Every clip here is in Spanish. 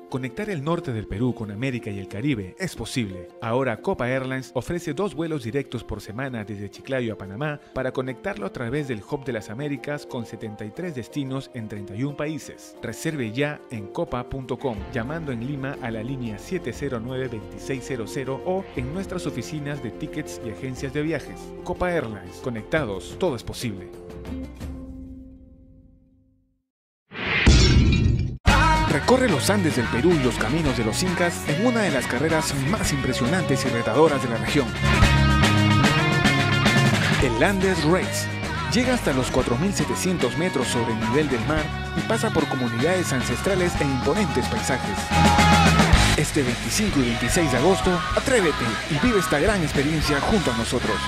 Conectar el norte del Perú con América y el Caribe es posible. Ahora Copa Airlines ofrece 2 vuelos directos por semana desde Chiclayo a Panamá para conectarlo a través del Hub de las Américas con 73 destinos en 31 países. Reserve ya en copa.com llamando en Lima a la línea 709-2600 o en nuestras oficinas de tickets y agencias de viajes. Copa Airlines. Conectados, todo es posible. Recorre los Andes del Perú y los caminos de los Incas en una de las carreras más impresionantes y retadoras de la región. El Andes Race. Llega hasta los 4.700 metros sobre el nivel del mar y pasa por comunidades ancestrales e imponentes paisajes. Este 25 y 26 de agosto, atrévete y vive esta gran experiencia junto a nosotros.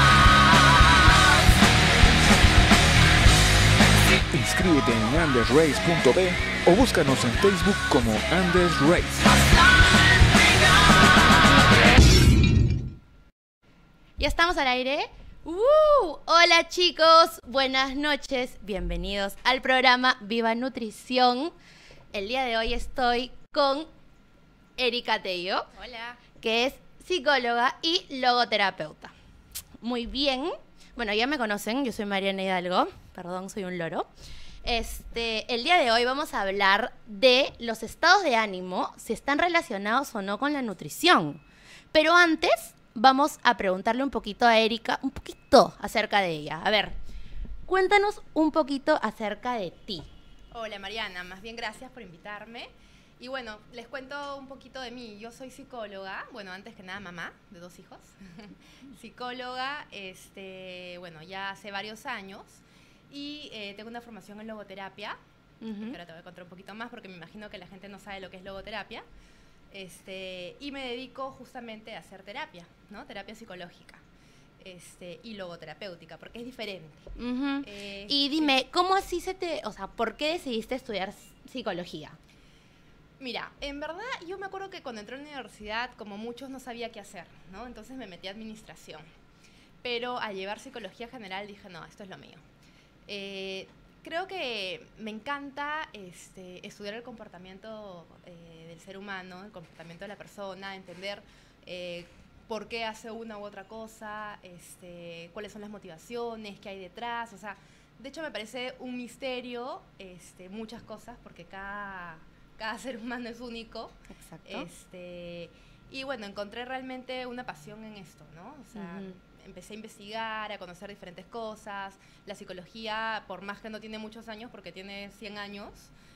Inscríbete en andesrace.b o búscanos en Facebook como Andes Race. ¿Ya estamos al aire? Hola chicos, buenas noches, bienvenidos al programa Viva Nutrición. El día de hoy estoy con Erika Tello. Hola. Que es psicóloga y logoterapeuta. Muy bien. Bueno, ya me conocen, yo soy Mariana Hidalgo. Perdón, soy un loro. El día de hoy vamos a hablar de los estados de ánimo, si están relacionados o no con la nutrición. Pero antes vamos a preguntarle un poquito a Erika, un poquito acerca de ella. A ver, cuéntanos un poquito acerca de ti. Hola Mariana, más bien gracias por invitarme. Y bueno, les cuento un poquito de mí. Yo soy psicóloga, bueno, antes que nada mamá de 2 hijos. Psicóloga, bueno, ya hace varios años. Y tengo una formación en logoterapia, que ahora te voy a contar un poquito más porque me imagino que la gente no sabe lo que es logoterapia. Y me dedico justamente a hacer terapia, ¿no? Terapia psicológica y logoterapéutica, porque es diferente. Y dime, ¿cómo así por qué decidiste estudiar psicología? Mira, en verdad yo me acuerdo que cuando entré a la universidad, como muchos, no sabía qué hacer, ¿no? Entonces me metí a administración. Pero al llevar psicología general dije, no, esto es lo mío. Creo que me encanta estudiar el comportamiento del ser humano, el comportamiento de la persona, entender por qué hace una u otra cosa, cuáles son las motivaciones, qué hay detrás. O sea, de hecho me parece un misterio muchas cosas porque cada ser humano es único. Exacto. Y bueno, encontré realmente una pasión en esto, ¿no? O sea, empecé a investigar, a conocer diferentes cosas. La psicología, por más que no tiene muchos años, porque tiene 100 años,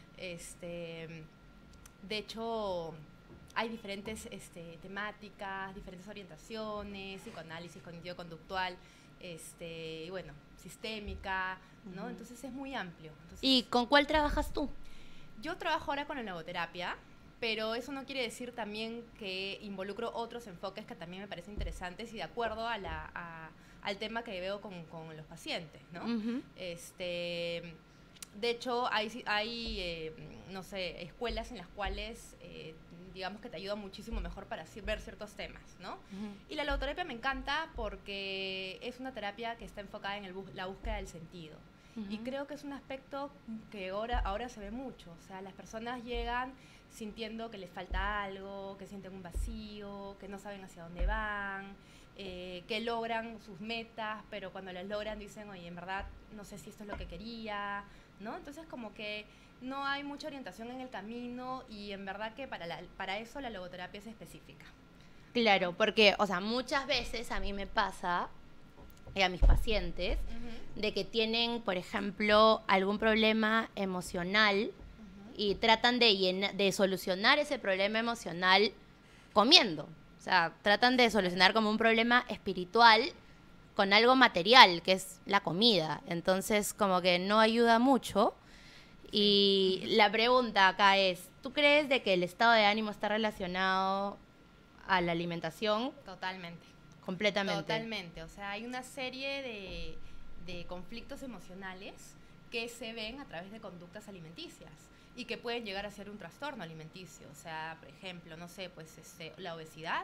de hecho, hay diferentes temáticas, diferentes orientaciones, psicoanálisis cognitivo-conductual, y bueno, sistémica, ¿no? Entonces es muy amplio. Entonces, ¿Y con cuál trabajas tú? yo trabajo ahora con la logoterapia, pero eso no quiere decir también que involucro otros enfoques que también me parecen interesantes y de acuerdo al tema que veo con los pacientes, ¿no? De hecho, hay no sé, escuelas en las cuales, digamos que te ayuda muchísimo mejor para ver ciertos temas, ¿no? Y la logoterapia me encanta porque es una terapia que está enfocada en la búsqueda del sentido. Y creo que es un aspecto que ahora se ve mucho. O sea, las personas llegan sintiendo que les falta algo, que sienten un vacío, que no saben hacia dónde van, que logran sus metas, pero cuando las logran dicen, oye, en verdad no sé si esto es lo que quería, ¿no? Entonces como que no hay mucha orientación en el camino y en verdad que para eso la logoterapia es específica. Claro, porque, o sea, muchas veces a mí me pasa, y a mis pacientes, de que tienen, por ejemplo, algún problema emocional y tratan de solucionar ese problema emocional comiendo. O sea, tratan de solucionar como un problema espiritual con algo material, que es la comida. Entonces, como que no ayuda mucho. Y la pregunta acá es, ¿tú crees de que el estado de ánimo está relacionado a la alimentación? Totalmente. Completamente. Totalmente. O sea, hay una serie de conflictos emocionales que se ven a través de conductas alimenticias y que pueden llegar a ser un trastorno alimenticio. O sea, por ejemplo, no sé, pues la obesidad,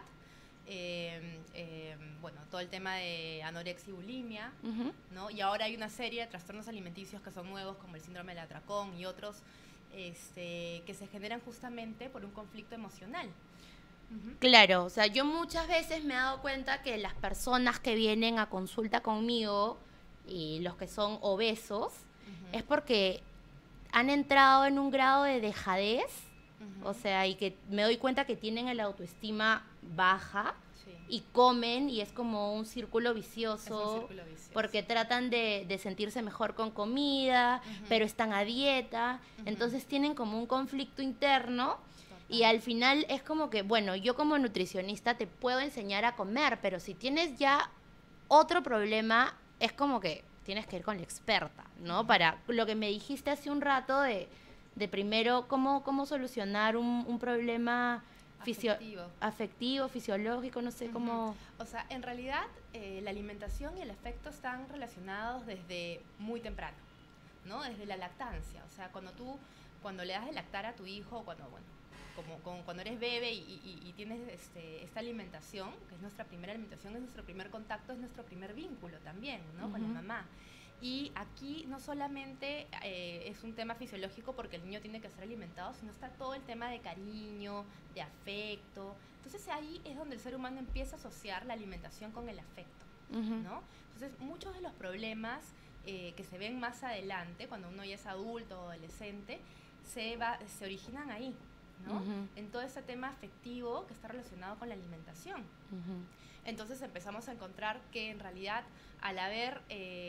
bueno, todo el tema de anorexia y bulimia, ¿no? Y ahora hay una serie de trastornos alimenticios que son nuevos, como el síndrome del atracón y otros, que se generan justamente por un conflicto emocional. Claro, o sea, yo muchas veces me he dado cuenta que las personas que vienen a consulta conmigo y los que son obesos es porque han entrado en un grado de dejadez, o sea, y que me doy cuenta que tienen el autoestima baja y comen y es como un círculo vicioso, porque tratan de sentirse mejor con comida, pero están a dieta, entonces tienen como un conflicto interno. Y al final es como que, bueno, yo como nutricionista te puedo enseñar a comer, pero si tienes ya otro problema, es como que tienes que ir con la experta, ¿no? Para lo que me dijiste hace un rato de primero cómo solucionar un problema afectivo, fisiológico, no sé cómo... O sea, en realidad la alimentación y el afecto están relacionados desde muy temprano, ¿no? Desde la lactancia. O sea, cuando le das de lactar a tu hijo, cuando eres bebé y tienes esta alimentación, que es nuestra primera alimentación, es nuestro primer contacto, es nuestro primer vínculo también, ¿no? Con la mamá. Y aquí no solamente es un tema fisiológico porque el niño tiene que ser alimentado, sino está todo el tema de cariño, de afecto. Entonces ahí es donde el ser humano empieza a asociar la alimentación con el afecto, ¿no? Entonces muchos de los problemas que se ven más adelante, cuando uno ya es adulto o adolescente, se originan ahí, ¿no? En todo ese tema afectivo que está relacionado con la alimentación. Entonces empezamos a encontrar que en realidad al haber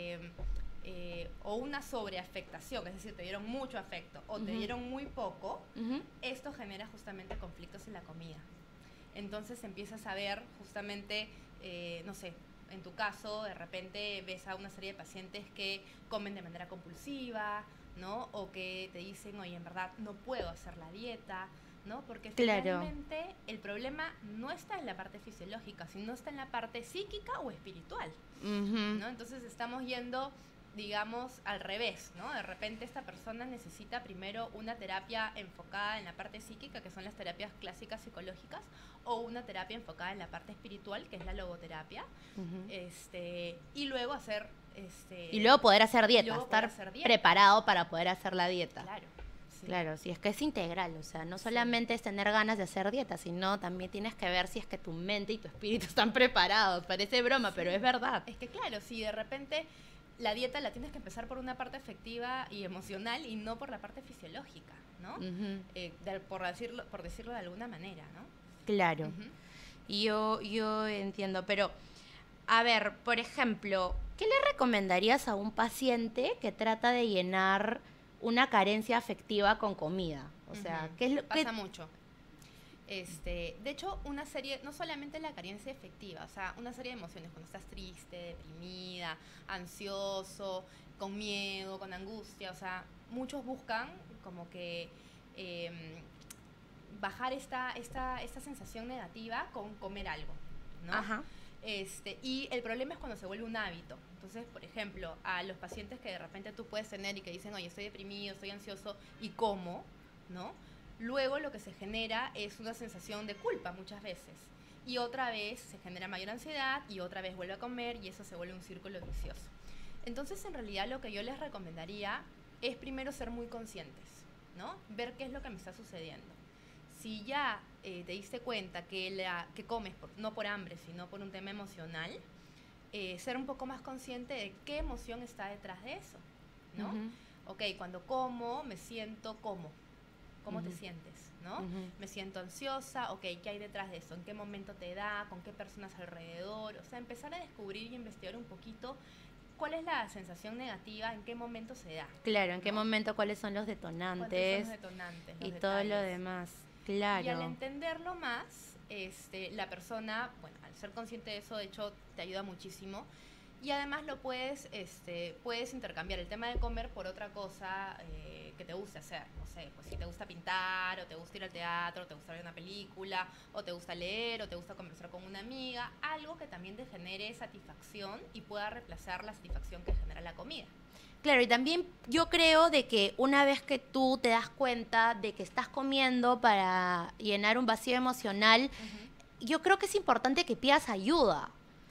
o una sobreafectación, es decir, te dieron mucho afecto o te dieron muy poco, esto genera justamente conflictos en la comida. Entonces empiezas a ver justamente, no sé, en tu caso, de repente ves a una serie de pacientes que comen de manera compulsiva, ¿no? O que te dicen, oye, en verdad no puedo hacer la dieta, ¿no? Porque finalmente el problema no está en la parte fisiológica, sino está en la parte psíquica o espiritual, ¿no? Entonces estamos yendo, digamos, al revés, ¿no? De repente esta persona necesita primero una terapia enfocada en la parte psíquica, que son las terapias clásicas psicológicas, o una terapia enfocada en la parte espiritual, que es la logoterapia, y luego hacer... y luego poder hacer dieta, estar preparado para poder hacer la dieta. Claro. Sí. Claro, sí, es que es integral, o sea, no solamente es tener ganas de hacer dieta, sino también tienes que ver si es que tu mente y tu espíritu están preparados. Parece broma, pero es verdad. Es que claro, si de repente la dieta la tienes que empezar por una parte afectiva y emocional y no por la parte fisiológica, ¿no? Por decirlo de alguna manera, ¿no? Claro, yo entiendo, pero a ver, por ejemplo, ¿qué le recomendarías a un paciente que trata de llenar una carencia afectiva con comida? O sea, ¿qué es lo que pasa mucho? De hecho, una serie, no solamente la carencia afectiva, o sea, una serie de emociones, cuando estás triste, deprimida, ansioso, con miedo, con angustia, o sea, muchos buscan como que bajar esta sensación negativa con comer algo, ¿no? Y el problema es cuando se vuelve un hábito. Entonces, por ejemplo, a los pacientes que de repente tú puedes tener y que dicen, oye, estoy deprimido, estoy ansioso, y como, ¿no? Luego lo que se genera es una sensación de culpa muchas veces. Y otra vez se genera mayor ansiedad y otra vez vuelve a comer y eso se vuelve un círculo vicioso. Entonces, en realidad, lo que yo les recomendaría es primero ser muy conscientes, ¿no? Ver qué es lo que me está sucediendo. Si ya te diste cuenta que comes no por hambre, sino por un tema emocional, ser un poco más consciente de qué emoción está detrás de eso, ¿no? Ok, cuando como, me siento como. ¿Cómo te sientes, no? Me siento ansiosa, ok, ¿qué hay detrás de eso? ¿En qué momento te da? ¿Con qué personas alrededor? O sea, empezar a descubrir y investigar un poquito cuál es la sensación negativa, en qué momento se da. Claro, en qué momento, cuáles son los detonantes. Y todo lo demás. Claro. Y al entenderlo más, la persona, bueno, al ser consciente de eso, de hecho, te ayuda muchísimo. Y además lo puedes intercambiar el tema de comer por otra cosa que te guste hacer. No sé, pues si te gusta pintar, o te gusta ir al teatro, o te gusta ver una película, o te gusta leer, o te gusta conversar con una amiga, algo que también te genere satisfacción y pueda reemplazar la satisfacción que genera la comida. Claro, y también yo creo de que una vez que tú te das cuenta de que estás comiendo para llenar un vacío emocional, yo creo que es importante que pidas ayuda.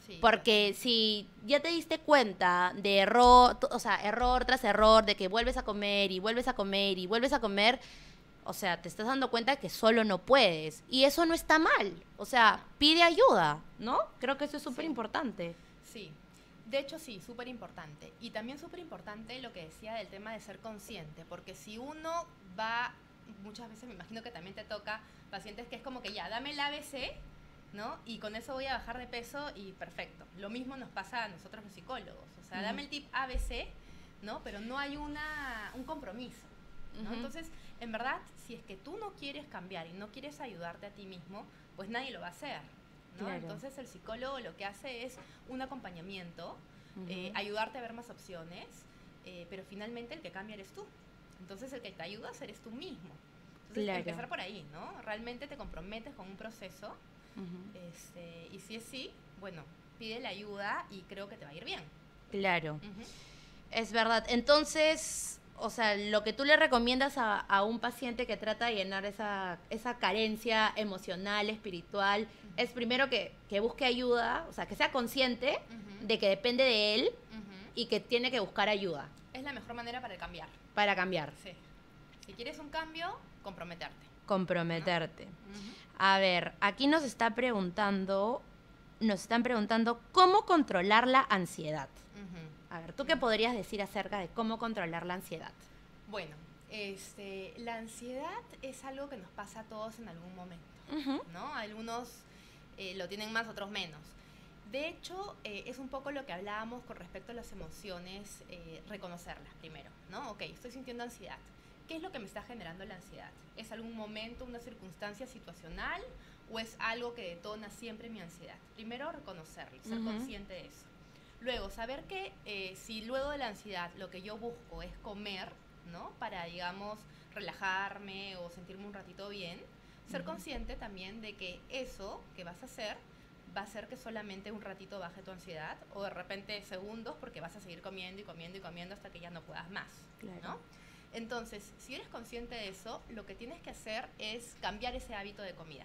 Sí, Porque si ya te diste cuenta de error, o sea, error tras error, de que vuelves a comer y vuelves a comer y vuelves a comer, o sea, te estás dando cuenta que solo no puedes. Y eso no está mal. O sea, pide ayuda, ¿no? Creo que eso es súper importante. Sí, de hecho sí, súper importante. Y también súper importante lo que decía del tema de ser consciente, porque si uno va, muchas veces me imagino que también te toca pacientes que es como que ya, dame el ABC, ¿no? Y con eso voy a bajar de peso y perfecto. Lo mismo nos pasa a nosotros los psicólogos. O sea, dame el tip ABC, ¿no? Pero no hay un compromiso, ¿no? Entonces, en verdad, si es que tú no quieres cambiar y no quieres ayudarte a ti mismo, pues nadie lo va a hacer, ¿no? Claro. Entonces, el psicólogo lo que hace es un acompañamiento, ayudarte a ver más opciones, pero finalmente el que cambia eres tú. Entonces, el que te ayuda eres tú mismo. Entonces, Claro. empezar por ahí, ¿no? Realmente te comprometes con un proceso. Y si es sí, bueno, pide la ayuda y creo que te va a ir bien. Claro. Es verdad. Entonces, o sea, lo que tú le recomiendas a un paciente que trata de llenar esa carencia emocional, espiritual, es primero que busque ayuda, o sea, que sea consciente de que depende de él y que tiene que buscar ayuda Es la mejor manera para cambiar. para cambiar. Sí. Si quieres un cambio, comprometerte. Comprometerte. A ver, aquí nos están preguntando cómo controlar la ansiedad. A ver, ¿tú qué podrías decir acerca de cómo controlar la ansiedad? Bueno, la ansiedad es algo que nos pasa a todos en algún momento, ¿no? Algunos lo tienen más, otros menos. De hecho, es un poco lo que hablábamos con respecto a las emociones, reconocerlas primero, ¿no? Ok, estoy sintiendo ansiedad. ¿Qué es lo que me está generando la ansiedad? ¿Es algún momento, una circunstancia situacional o es algo que detona siempre mi ansiedad? Primero, reconocerlo, ser consciente de eso. Luego, saber que si luego de la ansiedad lo que yo busco es comer, ¿no? Para, digamos, relajarme o sentirme un ratito bien, ser consciente también de que eso que vas a hacer va a hacer que solamente un ratito baje tu ansiedad o de repente segundos porque vas a seguir comiendo y comiendo y comiendo hasta que ya no puedas más, ¿no? Entonces, si eres consciente de eso, lo que tienes que hacer es cambiar ese hábito de comida.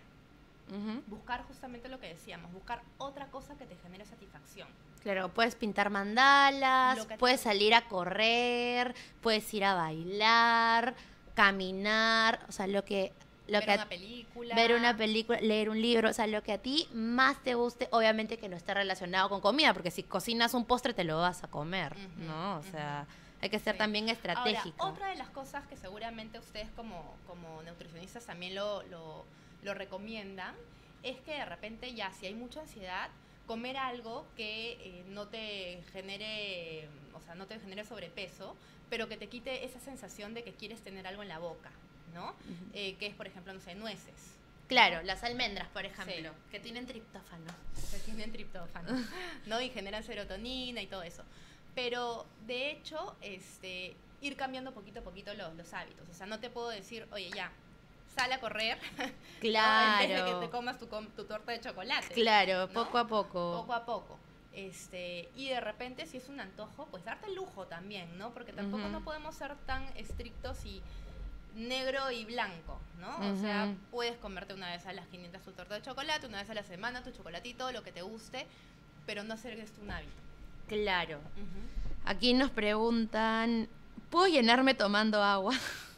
Buscar justamente lo que decíamos, buscar otra cosa que te genere satisfacción. Claro, puedes pintar mandalas, Lo que puedes salir a correr, puedes ir a bailar, caminar, o sea, ver una película. ver una película, leer un libro, o sea, lo que a ti más te guste, obviamente que no esté relacionado con comida, porque si cocinas un postre te lo vas a comer, ¿no? O sea, hay que ser también estratégico. Ahora, otra de las cosas que seguramente ustedes como nutricionistas también lo recomiendan es que de repente ya si hay mucha ansiedad, comer algo que no te genere, o sea, no te genere sobrepeso, pero que te quite esa sensación de que quieres tener algo en la boca, ¿no? Que es, por ejemplo, no sé, nueces. Claro, las almendras, por ejemplo, Sí. que tienen triptófano. Que tienen triptófano, ¿no? Y generan serotonina y todo eso. Pero, de hecho, ir cambiando poquito a poquito los hábitos. O sea, no te puedo decir, oye, ya, sal a correr, Claro. en vez de que te comas tu torta de chocolate. Claro, ¿no? poco a poco. Poco a poco. Y de repente, si es un antojo, pues darte el lujo también, ¿no? Porque tampoco no podemos ser tan estrictos y negro y blanco, ¿no? O sea, puedes comerte una vez a las 500 tu torta de chocolate, una vez a la semana tu chocolatito, lo que te guste, pero no hacer esto un hábito. Claro. Aquí nos preguntan, ¿puedo llenarme tomando agua?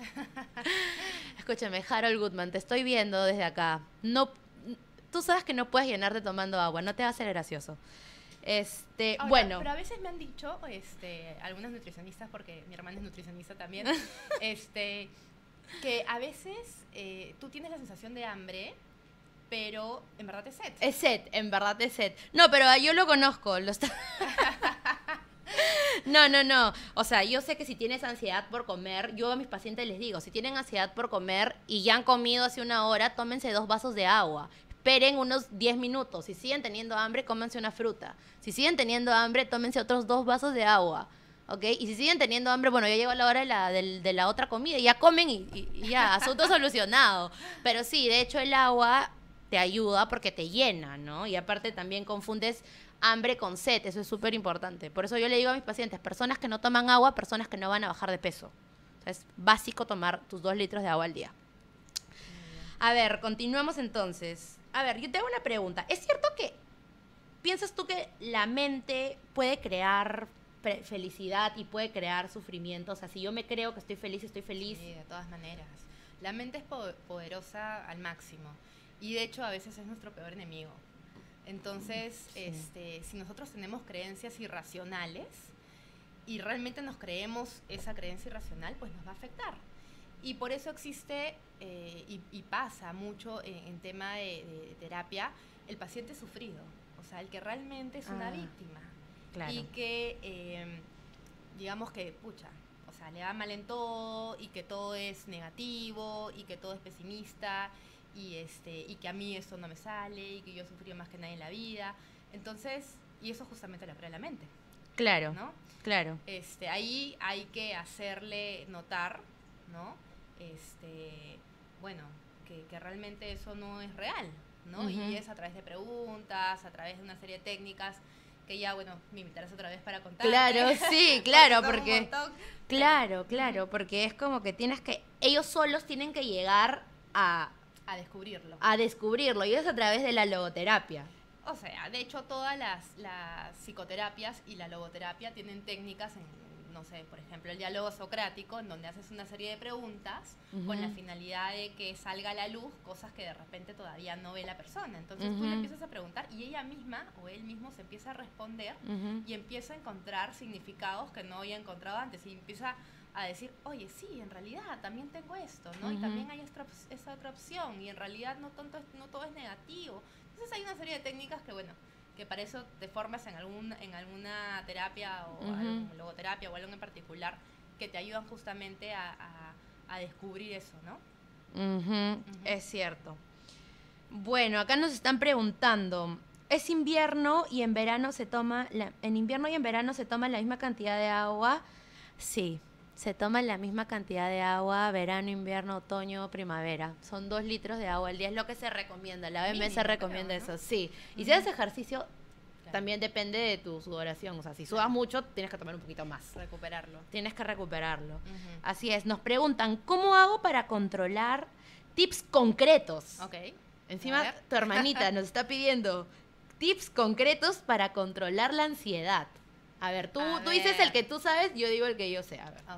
Escúchame, Harold Goodman, te estoy viendo desde acá. No, tú sabes que no puedes llenarte tomando agua, no te va a ser gracioso. Ahora, Bueno. Pero a veces me han dicho, algunas nutricionistas, porque mi hermana es nutricionista también, que a veces tú tienes la sensación de hambre, pero en verdad es sed. Es sed, en verdad es sed. No, pero yo lo conozco. No. O sea, yo sé que si tienes ansiedad por comer, yo a mis pacientes les digo, si tienen ansiedad por comer y ya han comido hace una hora, tómense 2 vasos de agua. Esperen unos 10 minutos. Si siguen teniendo hambre, cómanse una fruta. Si siguen teniendo hambre, tómense otros 2 vasos de agua. ¿Ok? Y si siguen teniendo hambre, bueno, ya llegó la hora de la otra comida. Y ya comen y ya, asunto solucionado. Pero sí, de hecho el agua te ayuda porque te llena, ¿no? Y aparte también confundes hambre con sed, eso es súper importante. Por eso yo le digo a mis pacientes, personas que no toman agua, personas que no van a bajar de peso. O sea, es básico tomar tus 2 litros de agua al día. A ver, continuamos entonces. A ver, yo te hago una pregunta. ¿Es cierto que ¿piensas tú que la mente puede crear felicidad y puede crear sufrimiento? O sea, si yo me creo que estoy feliz. Sí, de todas maneras. La mente es poderosa al máximo. Y de hecho, a veces es nuestro peor enemigo. Entonces, si nosotros tenemos creencias irracionales y realmente nos creemos esa creencia irracional, pues nos va a afectar. Y por eso existe, y pasa mucho en tema de terapia, el paciente sufrido. O sea, el que realmente es una víctima. Claro. Y que, digamos que, o sea, le va mal en todo, y que todo es negativo, y que todo es pesimista, y que a mí esto no me sale, y que yo he sufrido más que nadie en la vida. Entonces, y eso justamente le crea la mente. Claro, ¿no? claro. Ahí hay que hacerle notar, ¿no? Bueno, que realmente eso no es real, ¿no? Uh-huh. Y es a través de preguntas, a través de una serie de técnicas que ya, bueno, me invitarás otra vez para contar. Claro, sí, claro, porque porque es como que ellos solos tienen que llegar a descubrirlo. A descubrirlo, y es a través de la logoterapia. O sea, de hecho, todas las psicoterapias y la logoterapia tienen técnicas no sé, por ejemplo, el diálogo socrático, en donde haces una serie de preguntas con la finalidad de que salga a la luz cosas que de repente todavía no ve la persona. Entonces tú le empiezas a preguntar y ella misma o él mismo se empieza a responder y empieza a encontrar significados que no había encontrado antes y empieza a decir, oye, sí, en realidad también tengo esto, ¿no? Y también hay esta otra opción y en realidad no todo es negativo. Entonces hay una serie de técnicas que, bueno, que para eso te formas en alguna terapia o logoterapia o algo en particular que te ayudan justamente a descubrir eso, ¿no? Es cierto. Bueno, acá nos están preguntando, ¿es invierno y en verano se toma en invierno y en verano se toma la misma cantidad de agua? Sí, se toma la misma cantidad de agua, verano, invierno, otoño, primavera. Son 2 litros de agua al día, es lo que se recomienda. La OMS recomienda eso, sí. Y si haces ejercicio, también depende de tu sudoración. O sea, si sudas mucho, tienes que tomar un poquito más. Recuperarlo. Tienes que recuperarlo. Así es. Nos preguntan, ¿cómo hago para controlar tips concretos? Ok. Encima, tu hermanita nos está pidiendo tips concretos para controlar la ansiedad. A ver, tú dices el que tú sabes, yo digo el que yo sé. A ver.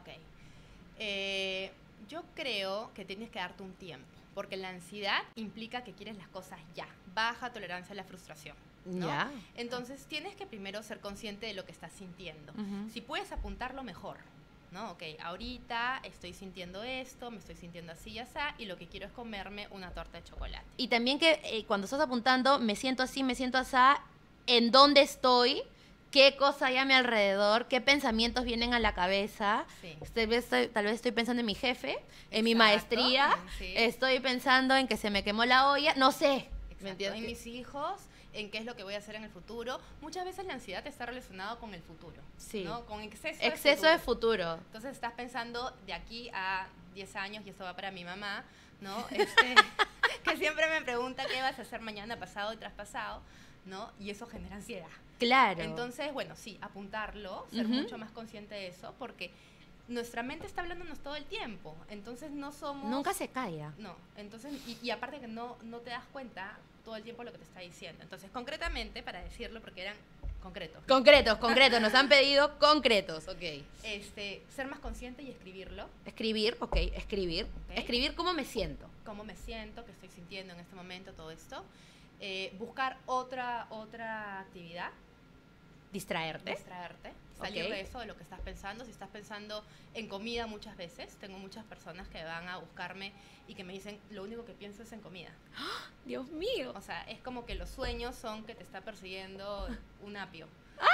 Ok. Yo creo que tienes que darte un tiempo, porque la ansiedad implica que quieres las cosas ya. Baja tolerancia a la frustración, ¿no? Ya. Entonces, tienes que primero ser consciente de lo que estás sintiendo. Si puedes apuntarlo, mejor, ¿no? Ok, ahorita estoy sintiendo esto, me estoy sintiendo así y así, y lo que quiero es comerme una torta de chocolate. Y también que cuando estás apuntando, me siento así, ¿en dónde estoy? ¿Qué cosa hay a mi alrededor? ¿Qué pensamientos vienen a la cabeza? Sí. Tal vez estoy pensando en mi jefe, en mi maestría, sí. Estoy pensando en que se me quemó la olla, no sé. ¿Me entiendes? En mis hijos, en qué es lo que voy a hacer en el futuro. Muchas veces la ansiedad está relacionada con el futuro, sí. ¿no? Con exceso de futuro. Entonces estás pensando de aquí a 10 años, y esto va para mi mamá, ¿no? Que siempre me pregunta qué vas a hacer mañana, pasado y traspasado, ¿no? Y eso genera ansiedad. Claro. Entonces, bueno, sí, apuntarlo, ser mucho más consciente de eso, porque nuestra mente está hablándonos todo el tiempo. Entonces no somos... Nunca se calla. No, entonces, y aparte que no te das cuenta todo el tiempo lo que te está diciendo. Entonces, concretamente, para decirlo, porque eran concretos. Concretos, nos han pedido concretos, ok. Ser más consciente y escribirlo. Escribir. Escribir cómo me siento. Cómo me siento, qué estoy sintiendo en este momento, todo esto. Buscar otra actividad. Distraerte. Salir de eso, de lo que estás pensando. Si estás pensando en comida muchas veces, tengo muchas personas que van a buscarme y que me dicen, lo único que pienso es en comida. ¡Oh, Dios mío! O sea, es como que los sueños son que te está persiguiendo un apio,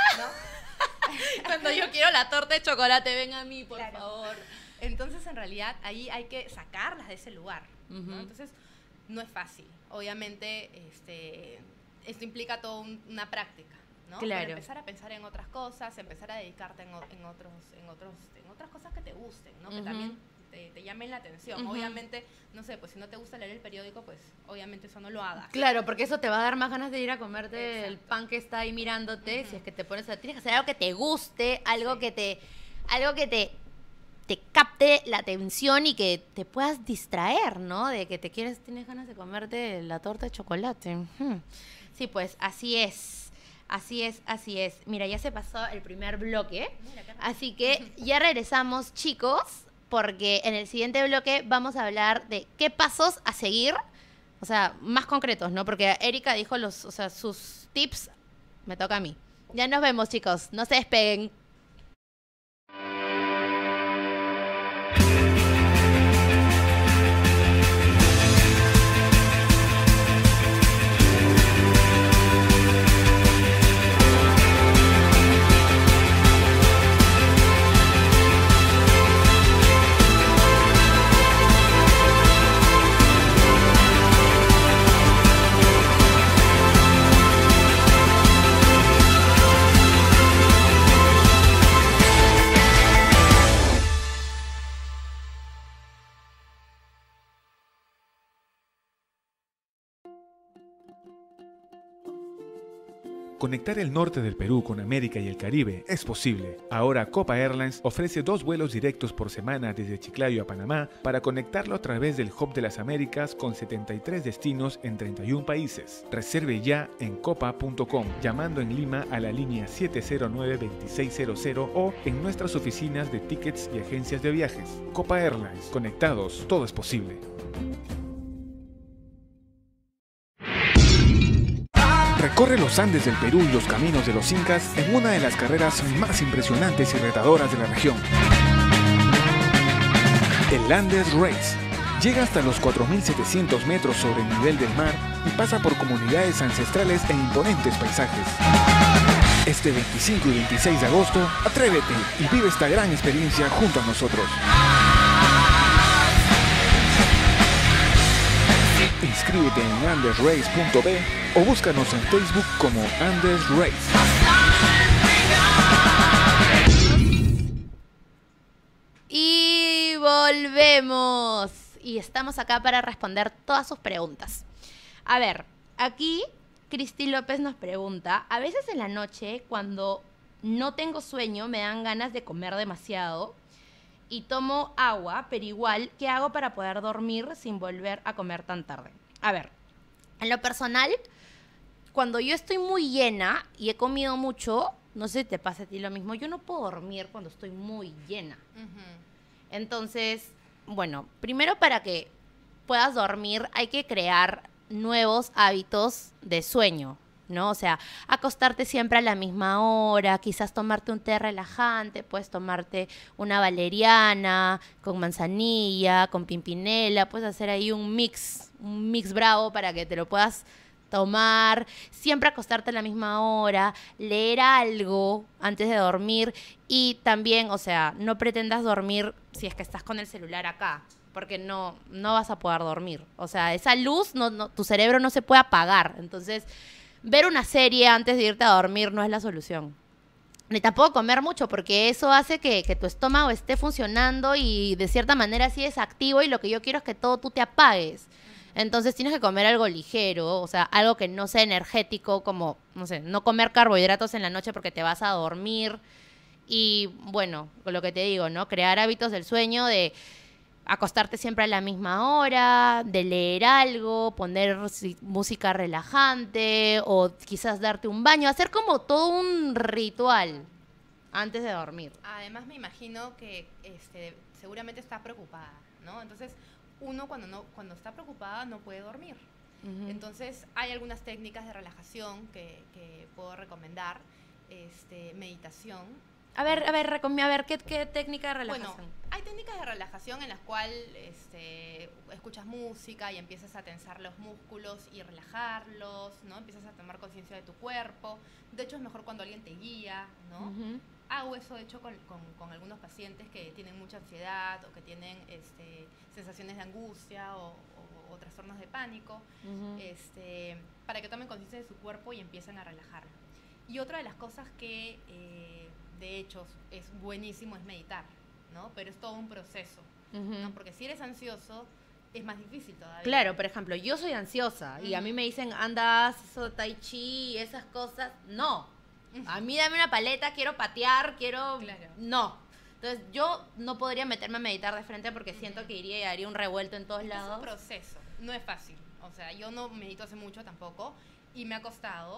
¿no? Cuando yo quiero la torta de chocolate, ven a mí, por favor. Entonces, en realidad, ahí hay que sacarlas de ese lugar, ¿no? Entonces, no es fácil. Obviamente, esto implica toda una práctica, ¿no? Claro. Pero empezar a pensar en otras cosas, empezar a dedicarte en otras cosas que te gusten, ¿no? Que también te llamen la atención. Obviamente, no sé, pues si no te gusta leer el periódico, pues obviamente eso no lo hagas. Claro, porque eso te va a dar más ganas de ir a comerte el pan que está ahí mirándote. Si es que te pones tienes que hacer algo que te guste, algo que te capte la atención y que te puedas distraer, ¿no? De que tienes ganas de comerte la torta de chocolate. Sí, pues así es. Así es, así es. Mira, ya se pasó el primer bloque, Mira, qué así que ya regresamos, chicos, porque en el siguiente bloque vamos a hablar de qué pasos a seguir, o sea, más concretos, ¿no? Porque Erika dijo sus tips, me toca a mí. Ya nos vemos, chicos, no se despeguen. Conectar el norte del Perú con América y el Caribe es posible. Ahora Copa Airlines ofrece 2 vuelos directos por semana desde Chiclayo a Panamá para conectarlo a través del Hub de las Américas con 73 destinos en 31 países. Reserve ya en copa.com, llamando en Lima a la línea 709-2600 o en nuestras oficinas de tickets y agencias de viajes. Copa Airlines, conectados, todo es posible. Recorre los Andes del Perú y los caminos de los Incas en una de las carreras más impresionantes y retadoras de la región. El Andes Race. Llega hasta los 4.700 metros sobre el nivel del mar y pasa por comunidades ancestrales e imponentes paisajes. Este 25 y 26 de agosto, atrévete y vive esta gran experiencia junto a nosotros. Inscríbete en andesrace.b o búscanos en Facebook como Andes Race. Y volvemos. Y estamos acá para responder todas sus preguntas. A ver, aquí Cristi López nos pregunta, a veces en la noche cuando no tengo sueño me dan ganas de comer demasiado y tomo agua, pero igual, ¿qué hago para poder dormir sin volver a comer tan tarde? A ver, en lo personal, cuando yo estoy muy llena y he comido mucho, no sé si te pasa a ti lo mismo, yo no puedo dormir cuando estoy muy llena. Entonces, bueno, primero para que puedas dormir hay que crear nuevos hábitos de sueño, ¿no? O sea, acostarte siempre a la misma hora, quizás tomarte un té relajante, puedes tomarte una valeriana con manzanilla, con pimpinela, puedes hacer ahí un mix bravo para que te lo puedas tomar, siempre acostarte a la misma hora, leer algo antes de dormir y también, o sea, no pretendas dormir si es que estás con el celular acá, porque no vas a poder dormir. O sea, esa luz, tu cerebro no se puede apagar, entonces ver una serie antes de irte a dormir no es la solución. Ni tampoco comer mucho, porque eso hace que tu estómago esté funcionando y de cierta manera así es activo y lo que yo quiero es que todo tú te apagues. Entonces tienes que comer algo ligero, o sea, algo que no sea energético, como, no sé, no comer carbohidratos en la noche porque te vas a dormir. Y bueno, con lo que te digo, ¿no? Crear hábitos del sueño de acostarte siempre a la misma hora, de leer algo, poner música relajante o quizás darte un baño, hacer como todo un ritual antes de dormir. Además me imagino que seguramente está preocupada, ¿no? Entonces uno cuando está preocupada no puede dormir. Entonces hay algunas técnicas de relajación que puedo recomendar, meditación. A ver, ¿qué técnica de relajación? Bueno, hay técnicas de relajación en las cuales escuchas música y empiezas a tensar los músculos y relajarlos, ¿no? Empiezas a tomar conciencia de tu cuerpo. De hecho, es mejor cuando alguien te guía, ¿no? Hago eso, de hecho, con algunos pacientes que tienen mucha ansiedad o que tienen sensaciones de angustia o trastornos de pánico, para que tomen conciencia de su cuerpo y empiecen a relajarlo. Y otra de las cosas que, de hecho, es buenísimo es meditar, ¿no? Pero es todo un proceso, ¿no? Porque si eres ansioso, es más difícil todavía. Claro, por ejemplo, yo soy ansiosa y a mí me dicen, andas, eso, tai chi, esas cosas. No. A mí dame una paleta, quiero patear, quiero... Claro. No. Entonces, yo no podría meterme a meditar de frente porque siento que iría y haría un revuelto en todos lados. Es un proceso, no es fácil. O sea, yo no medito hace mucho tampoco y me ha costado,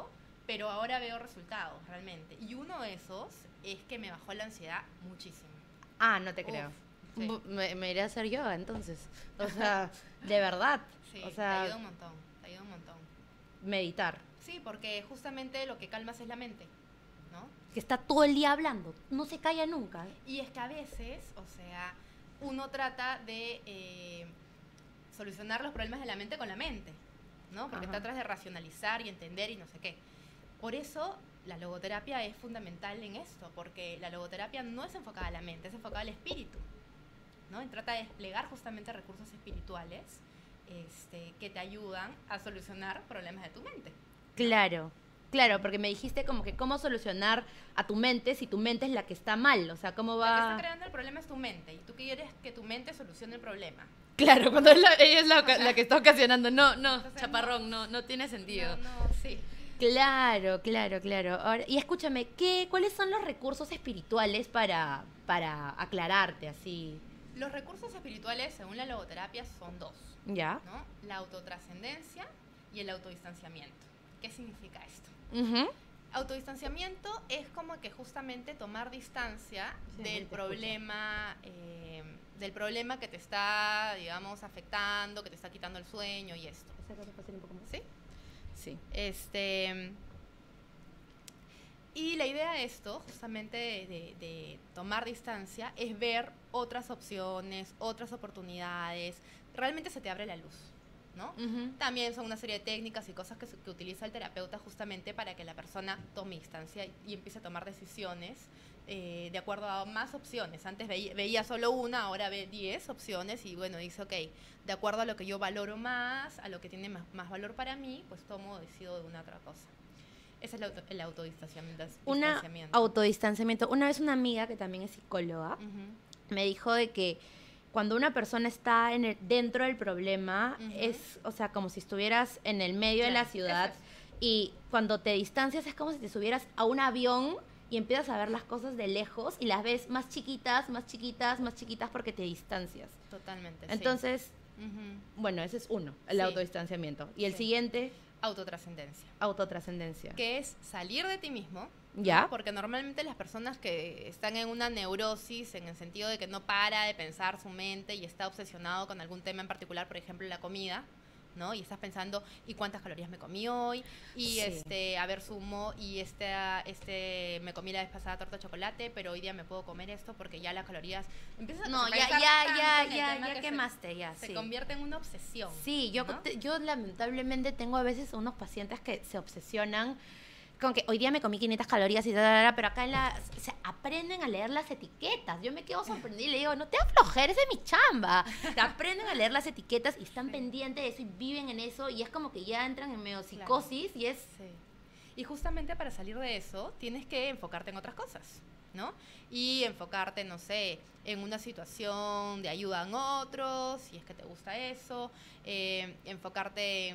pero ahora veo resultados realmente. Y uno de esos es que me bajó la ansiedad muchísimo. Ah, no te creo. Sí. Me iré a hacer yoga entonces. O sea, de verdad. Sí, o sea, te ayuda un montón, te ayuda un montón. meditar. Sí, porque justamente lo que calmas es la mente, ¿no? Que está todo el día hablando. No se calla nunca. Y es que a veces, o sea, uno trata de solucionar los problemas de la mente con la mente, ¿no? Porque Ajá. tratas de racionalizar y entender y no sé qué. Por eso la logoterapia es fundamental en esto, porque la logoterapia no es enfocada a la mente, es enfocada al espíritu, ¿no? Y trata de desplegar justamente recursos espirituales que te ayudan a solucionar problemas de tu mente. Claro. Claro, porque me dijiste como que cómo solucionar a tu mente si tu mente es la que está mal. O sea, cómo La que va... está creando el problema es tu mente y tú quieres que tu mente solucione el problema. Claro, cuando ella es la que está ocasionando. No, Entonces, chaparrón, no tiene sentido. No, sí. Claro. Ahora, y escúchame, ¿cuáles son los recursos espirituales para aclararte así? Los recursos espirituales, según la logoterapia, son dos, ¿Ya? ¿no? La autotrascendencia y el autodistanciamiento. ¿Qué significa esto? Ujú. Autodistanciamiento es como que justamente tomar distancia Sí, del te problema que te está, digamos, afectando, que te está quitando el sueño y esto. ¿Sí? Sí. Y la idea de esto, justamente de tomar distancia, es ver otras opciones, otras oportunidades. Realmente se te abre la luz, ¿no? Ujú. También son una serie de técnicas y cosas que utiliza el terapeuta justamente para que la persona tome distancia y empiece a tomar decisiones de acuerdo a más opciones. Antes veía solo una, ahora ve 10 opciones y bueno, dice, ok, de acuerdo a lo que yo valoro más, a lo que tiene más valor para mí, pues decido de una otra cosa. Ese es el autodistanciamiento. Autodistanciamiento. Una vez una amiga que también es psicóloga Ujú. me dijo de que cuando una persona está dentro del problema, Ujú. es, o sea, como si estuvieras en el medio de la Claro, ciudad eso es. y cuando te distancias es como si te subieras a un avión y empiezas a ver las cosas de lejos y las ves más chiquitas, más chiquitas, más chiquitas porque te distancias. Totalmente, Entonces, sí. Ujú. bueno, ese es uno, el Sí. autodistanciamiento. Y el Sí. siguiente, Autotrascendencia. autotrascendencia. Que es salir de ti mismo. ¿Ya? ¿No? Porque normalmente las personas que están en una neurosis, en el sentido de que no para de pensar su mente y está obsesionado con algún tema en particular, por ejemplo, la comida, ¿no? Y estás pensando, ¿y cuántas calorías me comí hoy? Y Sí. a ver, sumo, y me comí la vez pasada torta de chocolate, pero hoy día me puedo comer esto porque ya las calorías... Empiezas No, a pensar tanto en el tema ya que quemaste, ya, se sí. convierte en una obsesión. Sí, ¿no? yo lamentablemente tengo a veces unos pacientes que se obsesionan con que hoy día me comí 500 calorías y tal, pero acá se aprenden a leer las etiquetas. Yo me quedo sorprendida y le digo, no te aflojeres, es mi chamba. Te aprenden a leer las etiquetas y están Sí. pendientes de eso y viven en eso y es como que ya entran en medio psicosis y es... Sí. Y justamente para salir de eso tienes que enfocarte en otras cosas, ¿no? Y enfocarte, no sé, en una situación de ayuda a otros, si es que te gusta eso, enfocarte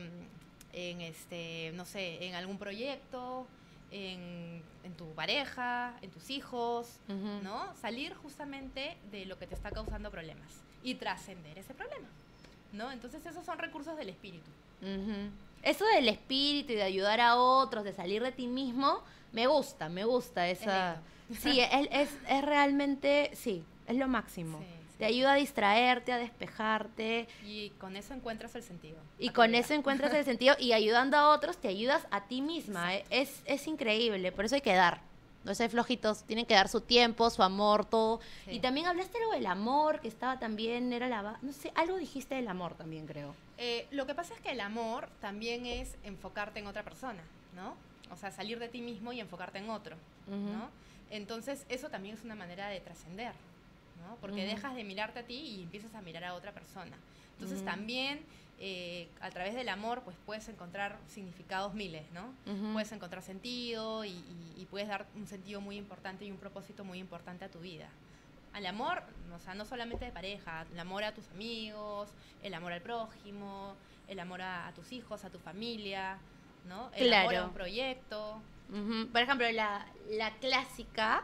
no sé, en algún proyecto, en tu pareja, en tus hijos, Ujú. ¿no? Salir justamente de lo que te está causando problemas y trascender ese problema, ¿no? Entonces esos son recursos del espíritu. Ujú. Eso del espíritu y de ayudar a otros, de salir de ti mismo, me gusta esa... Sí, es realmente, sí, es lo máximo. Sí, sí. Te ayuda a distraerte, a despejarte Y con eso encuentras el sentido. y a tu con vida. eso encuentras el sentido y ayudando a otros te ayudas a ti misma. Es increíble, por eso hay que dar. No sé, flojitos, tienen que dar su tiempo, su amor, todo. Sí. Y también hablaste algo del amor, que estaba también, no sé, algo dijiste del amor también, creo. Lo que pasa es que el amor también es enfocarte en otra persona, ¿no? O sea, salir de ti mismo y enfocarte en otro, ¿no? Entonces, eso también es una manera de trascender, ¿no? Porque Ujú. dejas de mirarte a ti y empiezas a mirar a otra persona. Entonces, Ujú. también a través del amor, pues puedes encontrar significados miles, ¿no? Ujú. Puedes encontrar sentido y puedes dar un sentido muy importante y un propósito muy importante a tu vida. Al amor, o sea, no solamente de pareja, el amor a tus amigos, el amor al prójimo, el amor a tus hijos, a tu familia, ¿no? El amor a un proyecto. Ujú. Por ejemplo, la clásica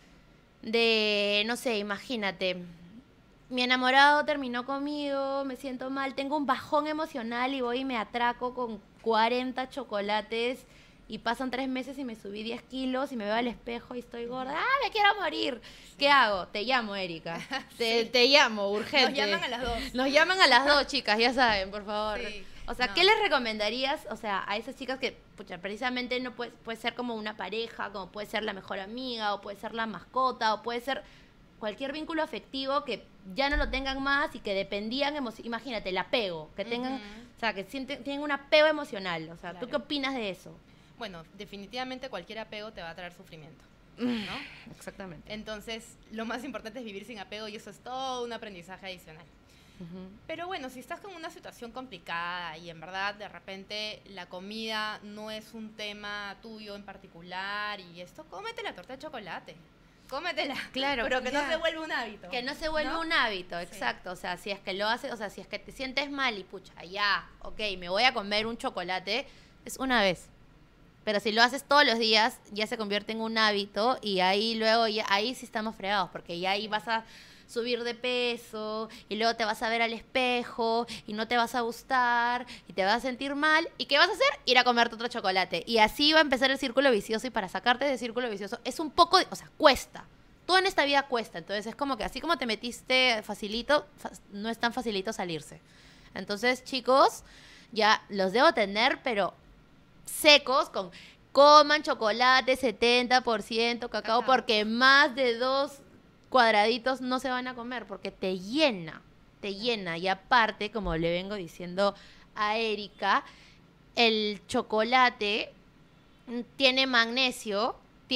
de, no sé, imagínate, mi enamorado terminó conmigo, me siento mal, tengo un bajón emocional y voy y me atraco con 40 chocolates y pasan 3 meses y me subí 10 kilos y me veo al espejo y estoy gorda. ¡Ah, me quiero morir! ¿Qué hago? Te llamo, Erika. Te llamo, urgente. Nos llaman a las 2. Nos llaman a las 2, chicas, ya saben, por favor. Sí. O sea, No. ¿qué les recomendarías, o sea, a esas chicas que, pucha, precisamente no puede ser como una pareja, como puede ser la mejor amiga, o puede ser la mascota, o puede ser cualquier vínculo afectivo que ya no lo tengan más y que dependían, imagínate, el apego, que tengan, o sea, que tienen un apego emocional. O sea, ¿tú Claro. qué opinas de eso? Bueno, definitivamente cualquier apego te va a traer sufrimiento, ¿no? Exactamente. Entonces, lo más importante es vivir sin apego y eso es todo un aprendizaje adicional. Pero bueno, si estás con una situación complicada y en verdad de repente la comida no es un tema tuyo en particular y esto, cómete la torta de chocolate. Cómetela. Claro, Pero que ya. no se vuelva un hábito. Que no se vuelva ¿no? un hábito, Sí. exacto. O sea, si es que lo haces, o sea, si es que te sientes mal y pucha, ya, ok, me voy a comer un chocolate, es una vez. Pero si lo haces todos los días, ya se convierte en un hábito y ahí luego, ahí sí estamos fregados, porque ya ahí vas a subir de peso y luego te vas a ver al espejo y no te vas a gustar y te vas a sentir mal. ¿Y qué vas a hacer? Ir a comerte otro chocolate. Y así va a empezar el círculo vicioso y para sacarte del círculo vicioso es un poco, o sea, cuesta. Todo en esta vida cuesta. Entonces es como que así como te metiste facilito, no es tan facilito salirse. Entonces, chicos, ya los debo tener, pero secos con coman chocolate 70% cacao, porque más de 2 cuadraditos no se van a comer porque te llena y aparte, como le vengo diciendo a Erika, el chocolate tiene magnesio,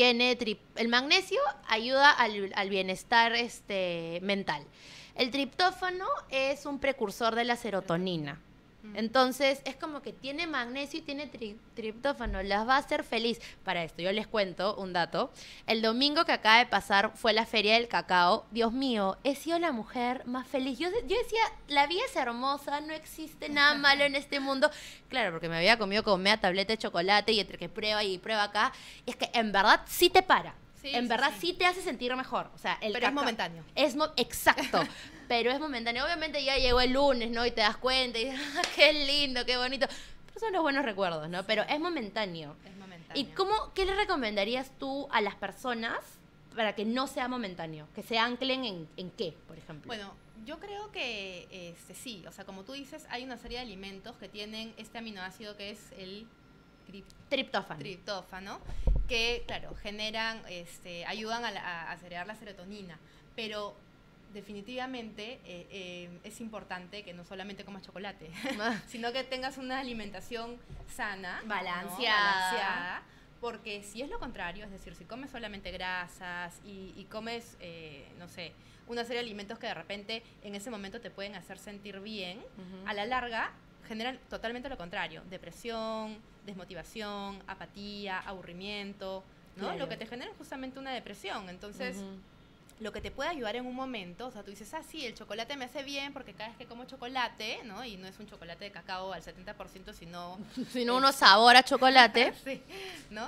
el magnesio ayuda al bienestar mental. El triptófano es un precursor de la serotonina. Entonces, es como que tiene magnesio y tiene triptófano, las va a hacer feliz. Para esto, yo les cuento un dato. El domingo que acaba de pasar fue la Feria del Cacao. Dios mío, he sido la mujer más feliz. Yo decía, la vida es hermosa, no existe nada malo en este mundo. Claro, porque me había comido como media tableta de chocolate y entre que prueba y prueba acá. Y es que en verdad sí te para. Sí, en sí, verdad sí. sí te hace sentir mejor. O sea, Pero es momentáneo. Exacto. Pero es momentáneo. Obviamente ya llegó el lunes, ¿no? Y te das cuenta y dices, ¡ah, qué lindo, qué bonito! Pero son los buenos recuerdos, ¿no? Pero es momentáneo. Es momentáneo. ¿Y qué le recomendarías tú a las personas para que no sea momentáneo? Que se anclen en qué, por ejemplo. Bueno, yo creo que sí, o sea, como tú dices, hay una serie de alimentos que tienen este aminoácido que es el Triptófano. triptófano, que, claro, generan, ayudan a segregar la serotonina, pero definitivamente es importante que no solamente comas chocolate, sino que tengas una alimentación sana, ¿no? Balanceada. Porque si es lo contrario, es decir, si comes solamente grasas y comes, no sé, una serie de alimentos que de repente en ese momento te pueden hacer sentir bien, a la larga generan totalmente lo contrario, depresión, desmotivación, apatía, aburrimiento, ¿no? Claro. Lo que te genera es justamente una depresión. Entonces, lo que te puede ayudar en un momento, o sea, tú dices, sí, el chocolate me hace bien porque cada vez que como chocolate, ¿no? Y no es un chocolate de cacao al 70%, sino... Sino uno sabor a chocolate. sí, ¿no?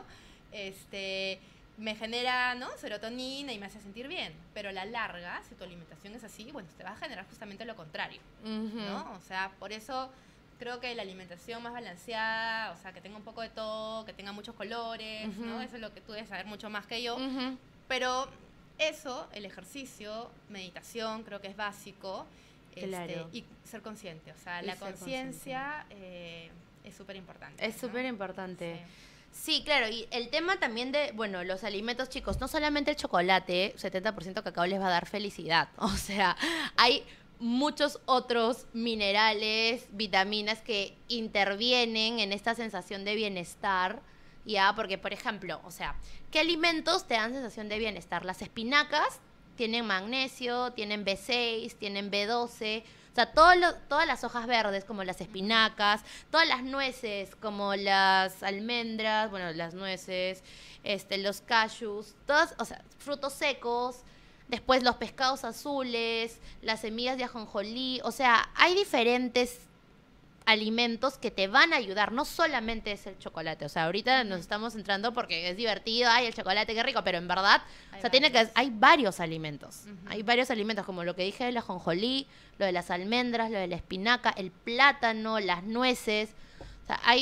Me genera, ¿no? Serotonina y me hace sentir bien. Pero a la larga, si tu alimentación es así, bueno, te va a generar justamente lo contrario, ¿no? O sea, por eso creo que la alimentación más balanceada, o sea, que tenga un poco de todo, que tenga muchos colores, ¿no? Eso es lo que tú debes saber mucho más que yo. Pero eso, el ejercicio, meditación, creo que es básico. Claro. Y ser consciente. O sea, Y la ser conciencia es súper importante. Es súper importante. Sí. Sí, claro, y el tema también de, bueno, los alimentos, chicos, no solamente el chocolate, 70% cacao les va a dar felicidad. O sea, hay muchos otros minerales, vitaminas que intervienen en esta sensación de bienestar, ya, porque, por ejemplo, o sea, ¿qué alimentos te dan sensación de bienestar? Las espinacas tienen magnesio, tienen B6, tienen B12, o sea, todas las hojas verdes, como las espinacas, todas las nueces, como las almendras, bueno, las nueces, los cashews, todos, o sea, frutos secos, después los pescados azules, las semillas de ajonjolí, o sea, hay diferentes alimentos que te van a ayudar, no solamente es el chocolate, o sea, ahorita nos estamos entrando porque es divertido, ay, el chocolate, qué rico, pero en verdad, hay varios alimentos, hay varios alimentos, como lo que dije del ajonjolí, lo de las almendras, lo de la espinaca, el plátano, las nueces, o sea, hay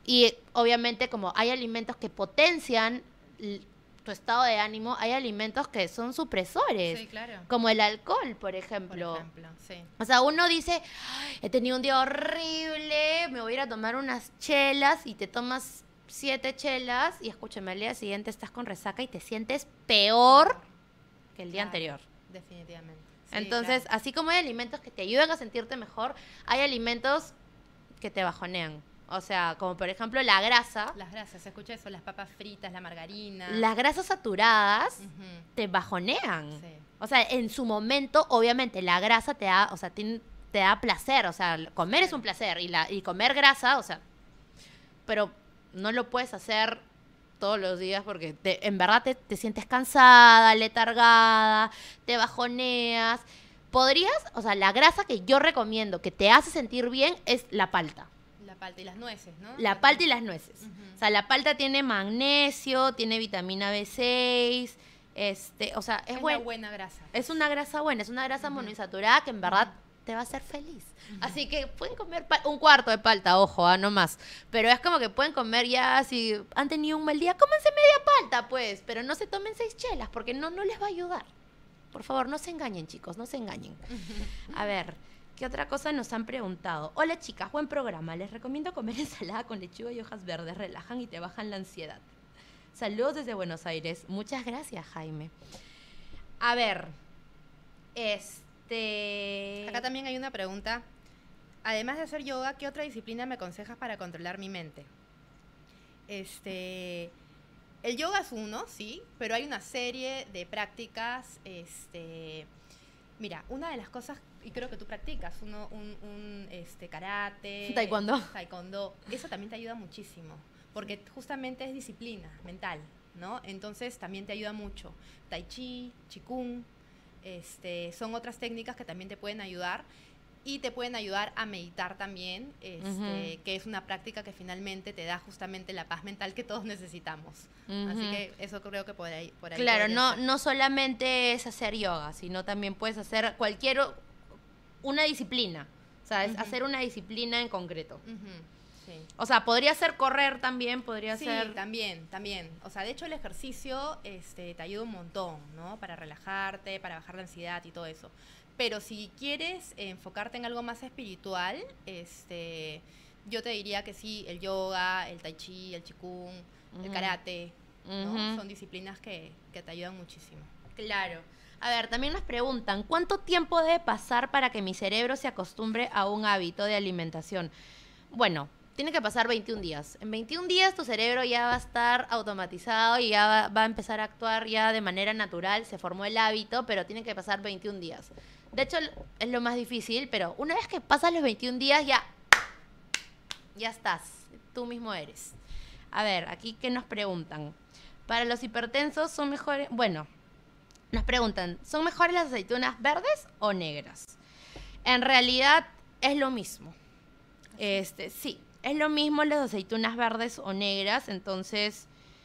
Y obviamente como hay alimentos que potencian tu estado de ánimo, hay alimentos que son supresores. Sí, claro. Como el alcohol, por ejemplo. Por ejemplo, sí. O sea, uno dice, "Ay, he tenido un día horrible, me voy a ir a tomar unas chelas", y te tomas 7 chelas y escúchame, al día siguiente estás con resaca y te sientes peor que el día Claro, anterior. Definitivamente. Sí, Entonces, claro. así como hay alimentos que te ayudan a sentirte mejor, hay alimentos que te bajonean. O sea, como por ejemplo la grasa. Las grasas, se escucha eso, las papas fritas, la margarina. Las grasas saturadas Ujú, te bajonean. sí. O sea, en su momento, obviamente, la grasa te da, o sea, te da placer. O sea, comer es un placer. Y comer grasa, o sea, pero no lo puedes hacer todos los días porque en verdad te sientes cansada, letargada, te bajoneas. Podrías, o sea, la grasa que yo recomiendo que te hace sentir bien es la palta. La palta y las nueces, ¿no? La palta y las nueces. Ujú. O sea, la palta tiene magnesio, tiene vitamina B6, o sea, es una buena grasa. Es una grasa buena, es una grasa monoinsaturada que en verdad te va a hacer feliz. Así que pueden comer un cuarto de palta, ojo, no más. Pero es como que pueden comer ya, si han tenido un mal día, cómense media palta, pues. Pero no se tomen 6 chelas, porque no les va a ayudar. Por favor, no se engañen, chicos, no se engañen. A ver, ¿qué otra cosa nos han preguntado? Hola, chicas, buen programa. Les recomiendo comer ensalada con lechuga y hojas verdes. Relajan y te bajan la ansiedad. Saludos desde Buenos Aires. Muchas gracias, Jaime. A ver, Acá también hay una pregunta. Además de hacer yoga, ¿qué otra disciplina me aconsejas para controlar mi mente? El yoga es uno, sí, pero hay una serie de prácticas. Mira, una de las cosas, y creo que tú practicas, karate, taekwondo, eso también te ayuda muchísimo, porque justamente es disciplina mental, ¿no? Entonces también te ayuda mucho. Tai chi, qigong, son otras técnicas que también te pueden ayudar. Y te pueden ayudar a meditar también, que es una práctica que finalmente te da justamente la paz mental que todos necesitamos. Así que eso creo que por ahí claro, no solamente es hacer yoga, sino también puedes hacer una disciplina. O sea, es hacer una disciplina en concreto. Sí. O sea, podría ser correr también, podría ser... Sí, también. O sea, de hecho el ejercicio te ayuda un montón, ¿no? Para relajarte, para bajar la ansiedad y todo eso. Pero si quieres enfocarte en algo más espiritual, yo te diría que sí, el yoga, el tai chi, el qigong, el karate, ¿no? Son disciplinas que te ayudan muchísimo. Claro. A ver, también nos preguntan, ¿cuánto tiempo debe pasar para que mi cerebro se acostumbre a un hábito de alimentación? Bueno, tiene que pasar 21 días. En 21 días tu cerebro ya va a estar automatizado y ya va a empezar a actuar ya de manera natural. Se formó el hábito, pero tiene que pasar 21 días. De hecho, es lo más difícil, pero una vez que pasas los 21 días, ya estás. Tú mismo eres. A ver, aquí, ¿qué nos preguntan? Para los hipertensos son mejores... Bueno, nos preguntan, ¿son mejores las aceitunas verdes o negras? En realidad, es lo mismo. Sí, es lo mismo las aceitunas verdes o negras, entonces...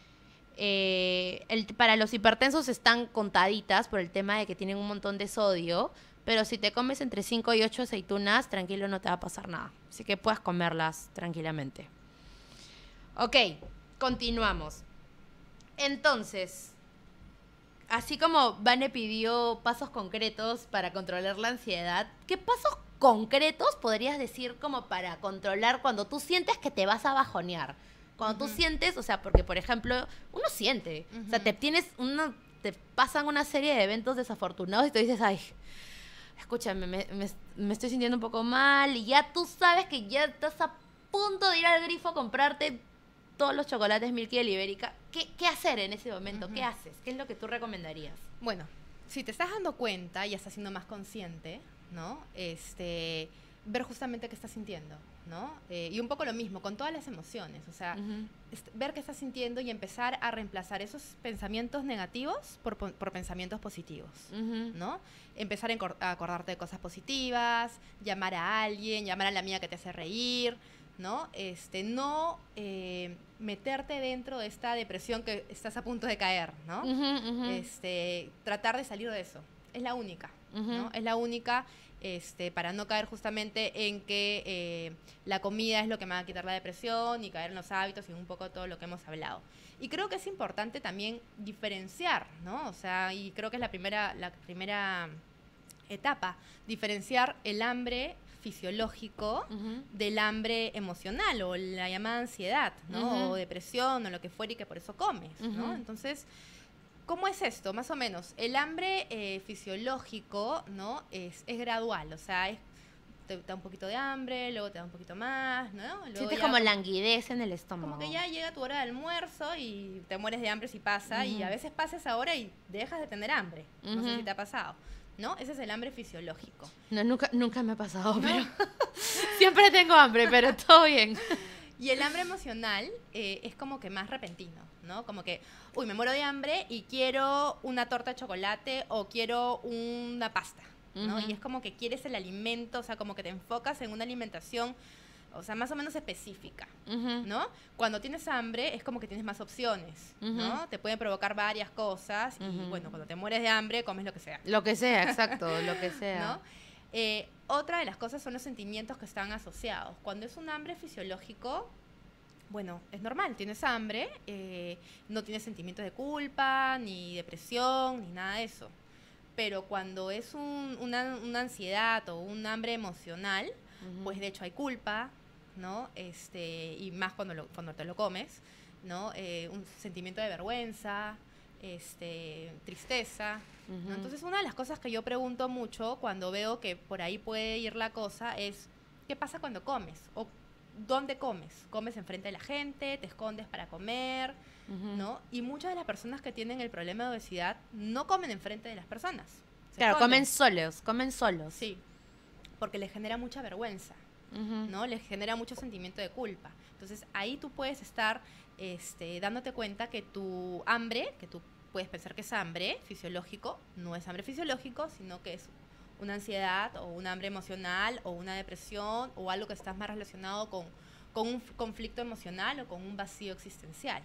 para los hipertensos están contaditas por el tema de que tienen un montón de sodio, pero si te comes entre 5 y 8 aceitunas, tranquilo, no te va a pasar nada. Así que puedes comerlas tranquilamente. Ok, continuamos. Entonces, así como Vane pidió pasos concretos para controlar la ansiedad, ¿qué pasos concretos podrías decir como para controlar cuando tú sientes que te vas a bajonear? Cuando tú sientes, o sea, porque por ejemplo, uno siente, o sea, te pasan una serie de eventos desafortunados y tú dices, ay, escúchame, me estoy sintiendo un poco mal, y ya tú sabes que ya estás a punto de ir al grifo a comprarte todos los chocolates Milky de Libérica. ¿Qué hacer en ese momento? ¿Qué haces? ¿Qué es lo que tú recomendarías? Bueno, si te estás dando cuenta y estás siendo más consciente, ¿no? Ver justamente qué estás sintiendo, ¿no? Y un poco lo mismo con todas las emociones, o sea, ver qué estás sintiendo y empezar a reemplazar esos pensamientos negativos por pensamientos positivos, ¿no? Empezar a acordarte de cosas positivas, llamar a alguien, llamar a la amiga que te hace reír, ¿no? No meterte dentro de esta depresión que estás a punto de caer, ¿no? Tratar de salir de eso, es la única. ¿no? Es la única, para no caer justamente en que la comida es lo que me va a quitar la depresión y caer en los hábitos y un poco todo lo que hemos hablado. Y creo que es importante también diferenciar, ¿no? O sea, y creo que es la primera etapa, diferenciar el hambre fisiológico del hambre emocional o la llamada ansiedad, ¿no? O depresión o lo que fuera y que por eso comes, ¿no? Entonces, ¿cómo es esto? Más o menos, el hambre fisiológico, ¿no? Es gradual, o sea, te da un poquito de hambre, luego te da un poquito más, ¿no? Luego Sientes como languidez en el estómago. Como que ya llega tu hora de almuerzo y te mueres de hambre si pasa, y a veces pasa esa hora y dejas de tener hambre. No sé si te ha pasado, ¿no? Ese es el hambre fisiológico. No, nunca me ha pasado, pero siempre tengo hambre, pero todo bien. Y el hambre emocional es como que más repentino, ¿no? Como que, uy, me muero de hambre y quiero una torta de chocolate o quiero una pasta, ¿no? Y es como que quieres el alimento, o sea, como que te enfocas en una alimentación, o sea, más o menos específica, ¿no? Cuando tienes hambre es como que tienes más opciones, ¿no? Te pueden provocar varias cosas y, bueno, cuando te mueres de hambre comes lo que sea. Lo que sea, exacto, lo que sea. ¿No? Otra de las cosas son los sentimientos que están asociados. Cuando es un hambre fisiológico, bueno, es normal, tienes hambre, no tienes sentimientos de culpa, ni depresión, ni nada de eso. Pero cuando es una ansiedad o un hambre emocional, pues de hecho hay culpa, ¿no? Y más cuando te lo comes, ¿no? Un sentimiento de vergüenza, tristeza, ¿no? Entonces, una de las cosas que yo pregunto mucho cuando veo que por ahí puede ir la cosa es, ¿qué pasa cuando comes? ¿O dónde comes? ¿Comes enfrente de la gente? ¿Te escondes para comer? ¿No? Y muchas de las personas que tienen el problema de obesidad no comen enfrente de las personas. Claro, esconden. comen solos. Sí, porque les genera mucha vergüenza, ¿no? Les genera mucho sentimiento de culpa. Entonces, ahí tú puedes estar dándote cuenta que tu hambre, que tú puedes pensar que es hambre fisiológico, no es hambre fisiológico, sino que es una ansiedad o un hambre emocional o una depresión o algo que está más relacionado con un conflicto emocional o con un vacío existencial.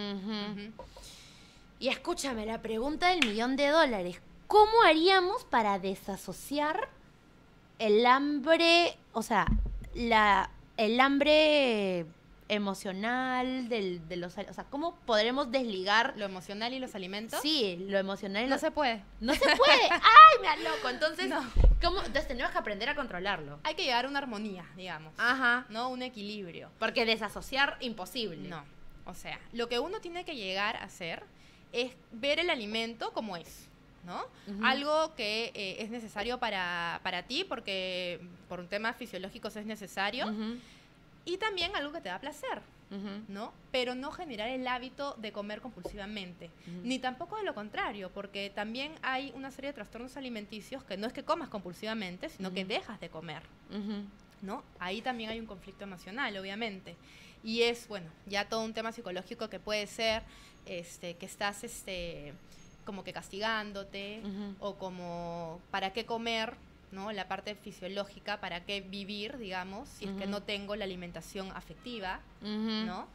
Y escúchame, la pregunta del $1.000.000. ¿Cómo haríamos para desasociar el hambre, o sea, el hambre emocional de los... O sea, ¿cómo podremos desligar ¿Lo emocional y los alimentos? Sí, lo emocional y No se puede. No se puede. ¡Ay, me aloco! Entonces, No. Entonces tenemos que aprender a controlarlo. Hay que llegar a una armonía, digamos. Ajá. ¿No? Un equilibrio. Porque desasociar, imposible. No. O sea, lo que uno tiene que llegar a hacer es ver el alimento como es, ¿no? Algo que es necesario para ti, porque por temas fisiológicos es necesario, y también algo que te da placer, ¿no? Pero no generar el hábito de comer compulsivamente, ni tampoco de lo contrario, porque también hay una serie de trastornos alimenticios que no es que comas compulsivamente, sino que dejas de comer, ¿no? Ahí también hay un conflicto emocional, obviamente. Y es, bueno, ya todo un tema psicológico que puede ser que estás como que castigándote, o como ¿para qué comer? ¿No? La parte fisiológica, ¿para qué vivir, digamos, si es que no tengo la alimentación afectiva, ¿no?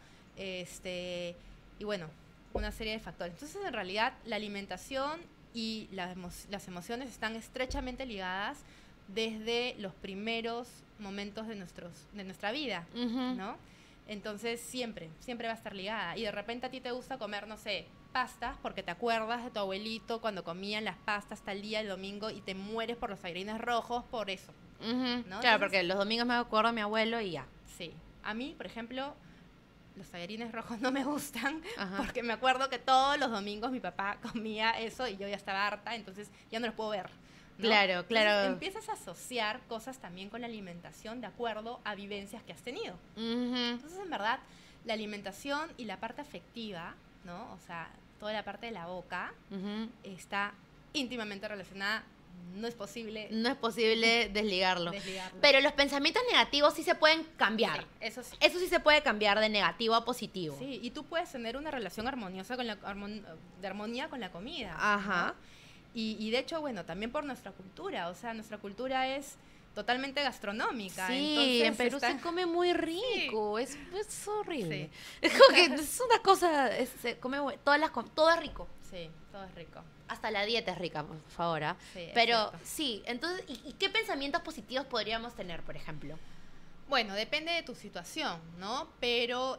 Y bueno, una serie de factores. Entonces, en realidad, la alimentación y las emociones están estrechamente ligadas desde los primeros momentos de nuestra vida, ¿no? Entonces, siempre va a estar ligada. Y de repente a ti te gusta comer, no sé, pastas porque te acuerdas de tu abuelito cuando comían las pastas tal día el domingo y te mueres por los tallarines rojos por eso, ¿no? Claro, Entonces, porque los domingos me acuerdo de mi abuelo y ya. Sí. A mí, por ejemplo, los tallarines rojos no me gustan, Ajá. porque me acuerdo que todos los domingos mi papá comía eso y yo ya estaba harta, entonces ya no los puedo ver, ¿no? Claro. Entonces, empiezas a asociar cosas también con la alimentación de acuerdo a vivencias que has tenido. Entonces, en verdad, la alimentación y la parte afectiva, ¿no? O sea, toda la parte de la boca está íntimamente relacionada. No es posible desligarlo. desligarlo. Pero los pensamientos negativos sí se pueden cambiar. Sí, eso sí. Eso sí se puede cambiar de negativo a positivo. Sí, y tú puedes tener una relación armoniosa con de armonía con la comida. Ajá. ¿No? Y de hecho, bueno, también por nuestra cultura. O sea, nuestra cultura es totalamente gastronómica. Sí, entonces en Perú se come muy rico. Es horrible. Sí. Es como que es una cosa, se come todo es rico. Sí, todo es rico. Hasta la dieta es rica, por favor. ¿Ah? Sí, es Pero cierto. sí, entonces, ¿y qué pensamientos positivos podríamos tener, por ejemplo? Bueno, depende de tu situación, ¿no? Pero,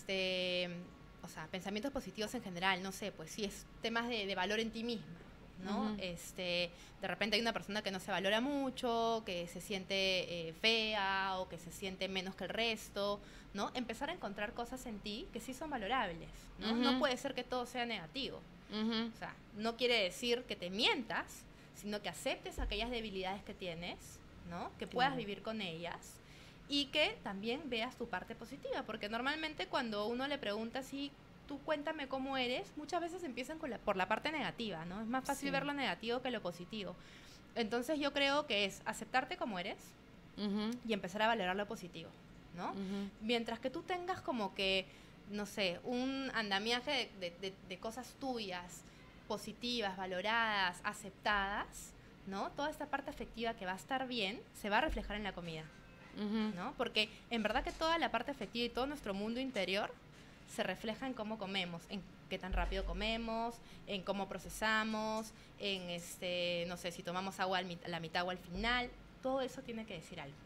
o sea, pensamientos positivos en general, no sé, pues sí, es temas de valor en ti misma, ¿no? Ujú. De repente hay una persona que no se valora mucho, que se siente fea o que se siente menos que el resto, ¿no? Empezar a encontrar cosas en ti que sí son valorables, ¿no? Ujú. No puede ser que todo sea negativo. Ujú. O sea, no quiere decir que te mientas, sino que aceptes aquellas debilidades que tienes, ¿no? Que puedas Claro. vivir con ellas y que también veas tu parte positiva, porque normalmente cuando uno le pregunta si tú cuéntame cómo eres, muchas veces empiezan por la parte negativa, ¿no? Es más fácil Sí. ver lo negativo que lo positivo. Entonces yo creo que es aceptarte como eres Ujú. y empezar a valorar lo positivo, ¿no? Ujú. Mientras que tú tengas como que, no sé, un andamiaje de cosas tuyas, positivas, valoradas, aceptadas, ¿no? Toda esta parte afectiva que va a estar bien, se va a reflejar en la comida, Ujú. ¿no? Porque en verdad que toda la parte afectiva y todo nuestro mundo interior se refleja en cómo comemos, en qué tan rápido comemos, en cómo procesamos, en, no sé, si tomamos agua a la mitad o al final, todo eso tiene que decir algo.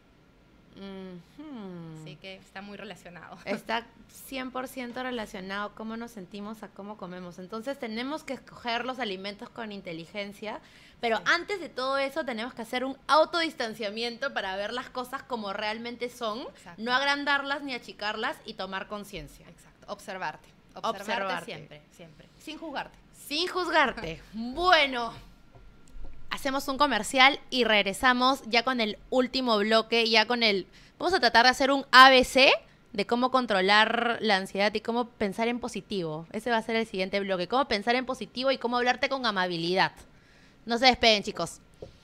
Ujú. Así que está muy relacionado. Está 100% relacionado cómo nos sentimos a cómo comemos. Entonces tenemos que escoger los alimentos con inteligencia, pero Sí. antes de todo eso tenemos que hacer un autodistanciamiento para ver las cosas como realmente son, Exacto. no agrandarlas ni achicarlas y tomar conciencia. Exacto, observarte. Observarte. Siempre, siempre. Sin juzgarte. Sin juzgarte. Bueno, hacemos un comercial y regresamos ya con el último bloque, ya con el... Vamos a tratar de hacer un ABC de cómo controlar la ansiedad y cómo pensar en positivo. Ese va a ser el siguiente bloque. Cómo pensar en positivo y cómo hablarte con amabilidad. No se despeguen, chicos.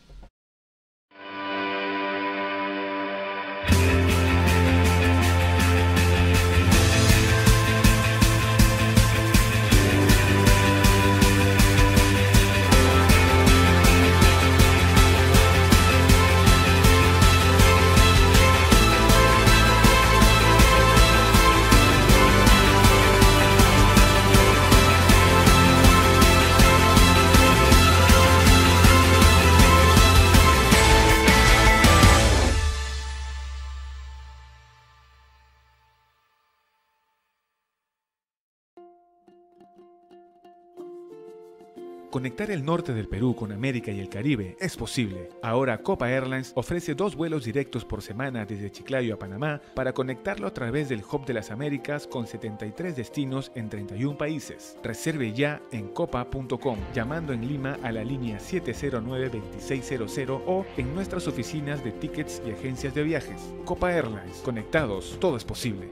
Conectar el norte del Perú con América y el Caribe es posible. Ahora Copa Airlines ofrece 2 vuelos directos por semana desde Chiclayo a Panamá para conectarlo a través del Hub de las Américas con 73 destinos en 31 países. Reserve ya en copa.com, llamando en Lima a la línea 709-2600 o en nuestras oficinas de tickets y agencias de viajes. Copa Airlines, conectados, todo es posible.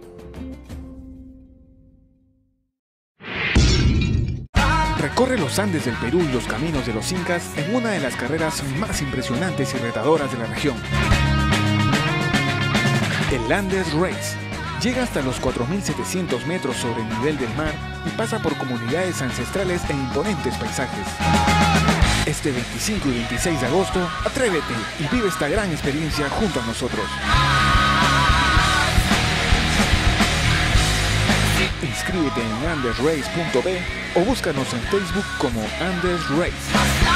Recorre los Andes del Perú y los caminos de los Incas en una de las carreras más impresionantes y retadoras de la región. El Andes Race llega hasta los 4.700 metros sobre el nivel del mar y pasa por comunidades ancestrales e imponentes paisajes. Este 25 y 26 de agosto, atrévete y vive esta gran experiencia junto a nosotros. Inscríbete en andesrace.b o búscanos en Facebook como Andes Race.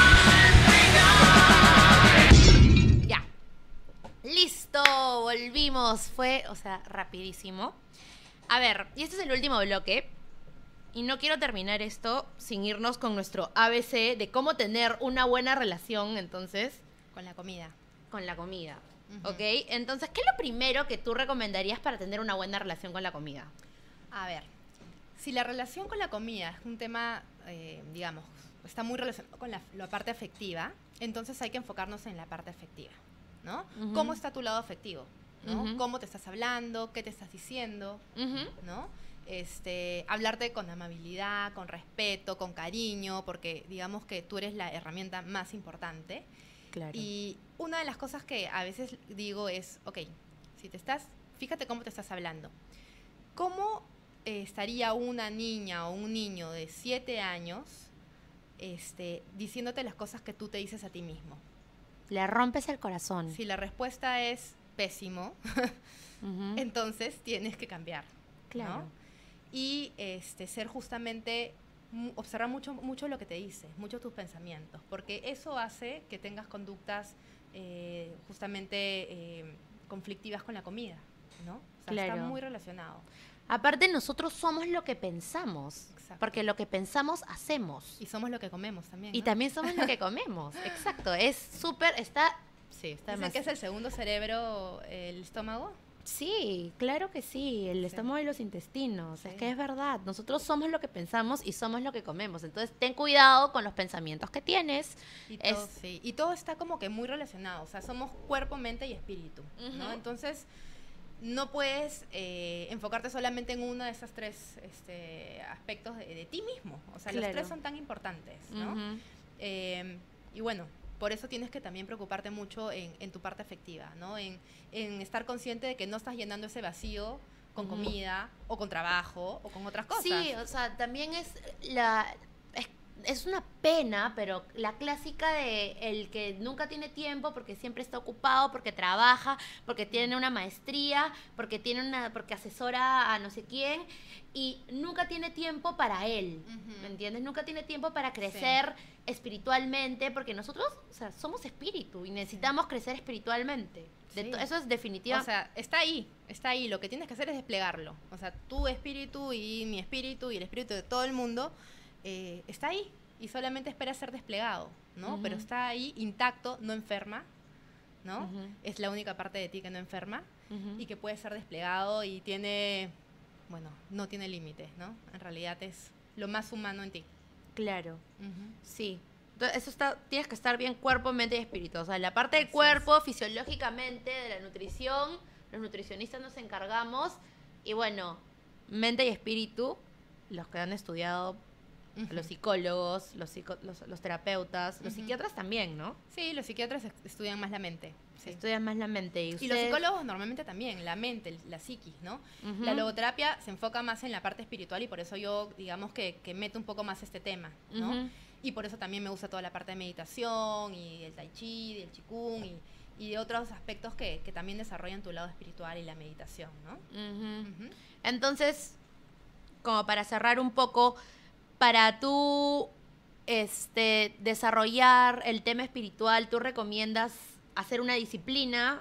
Ya. Listo, volvimos. Fue, rapidísimo. A ver, y este es el último bloque. Y no quiero terminar esto sin irnos con nuestro ABC de cómo tener una buena relación, entonces, Con la comida. con la comida. Ujú. ¿Ok? Entonces, ¿qué es lo primero que tú recomendarías para tener una buena relación con la comida? A ver, si la relación con la comida es un tema, digamos, está muy relacionado con la parte afectiva, entonces hay que enfocarnos en la parte afectiva, ¿no? Ujú. ¿Cómo está tu lado afectivo? ¿no? Ujú. ¿Cómo te estás hablando? ¿Qué te estás diciendo? Ujú. ¿No? Hablarte con amabilidad, con respeto, con cariño, porque digamos que tú eres la herramienta más importante. Claro. Y una de las cosas que a veces digo es, ok, fíjate cómo te estás hablando. ¿Cómo estaría una niña o un niño de 7 años diciéndote las cosas que tú te dices a ti mismo? Le rompes el corazón. Si la respuesta es pésimo, Ujú. entonces tienes que cambiar. Claro. ¿no? Y ser justamente observar mucho lo que te dices, mucho tus pensamientos, porque eso hace que tengas conductas justamente conflictivas con la comida, ¿no? O sea, Claro. está muy relacionado. Aparte, nosotros somos lo que pensamos. Exacto. Porque lo que pensamos, hacemos. Y somos lo que comemos también, Y ¿no? también somos lo que comemos. Exacto. Es súper, está... Sí, está Dicen más... que es el segundo cerebro, el estómago. Sí, claro que sí, el estómago y los intestinos, es Sí. que es verdad, nosotros somos lo que pensamos y somos lo que comemos, entonces ten cuidado con los pensamientos que tienes. Y Es- todo, sí. Y todo está como que muy relacionado, o sea, somos cuerpo, mente y espíritu, ¿no? Ujú. Entonces, no puedes enfocarte solamente en uno de esos tres aspectos de ti mismo, o sea, Claro. los tres son tan importantes, ¿no? Ujú. Y bueno, por eso tienes que también preocuparte mucho en tu parte afectiva, ¿no? En estar consciente de que no estás llenando ese vacío con Ujú. comida o con trabajo o con otras cosas. Sí, o sea, también es una pena, pero la clásica de el que nunca tiene tiempo porque siempre está ocupado, porque trabaja, porque tiene una maestría, porque asesora a no sé quién y nunca tiene tiempo para él. Ujú. ¿Me entiendes? Nunca tiene tiempo para crecer espiritualmente, porque nosotros, o sea, somos espíritu y necesitamos crecer espiritualmente. Sí. Eso es definitiva. O sea, está ahí. Lo que tienes que hacer es desplegarlo. O sea, tu espíritu y mi espíritu y el espíritu de todo el mundo está ahí y solamente espera ser desplegado, ¿no? Ujú. Pero está ahí intacto, no enferma, ¿no? Ujú. Es la única parte de ti que no enferma Ujú. y que puede ser desplegado y tiene, bueno, no tiene límites, ¿no? En realidad es lo más humano en ti. Claro. Ujú. Sí. Entonces, tienes que estar bien cuerpo, mente y espíritu. O sea, la parte del Así cuerpo, fisiológicamente, de la nutrición, los nutricionistas nos encargamos. Y bueno, mente y espíritu, los que han estudiado, Ujú. los psicólogos, los terapeutas, los Ujú. psiquiatras también, ¿no? Sí, los psiquiatras estudian más la mente. Sí. Estudian más la mente. Y, Y los ustedes- psicólogos normalmente también, la mente, la psiquis, ¿no? Ujú. La logoterapia se enfoca más en la parte espiritual y por eso yo, digamos, que meto un poco más este tema, ¿no? Ujú. Y por eso también me gusta toda la parte de meditación y el tai chi, y el qigong y de otros aspectos que también desarrollan tu lado espiritual y la meditación, ¿no? Ujú. Ujú. Entonces, como para cerrar un poco, para tú desarrollar el tema espiritual, ¿tú recomiendas hacer una disciplina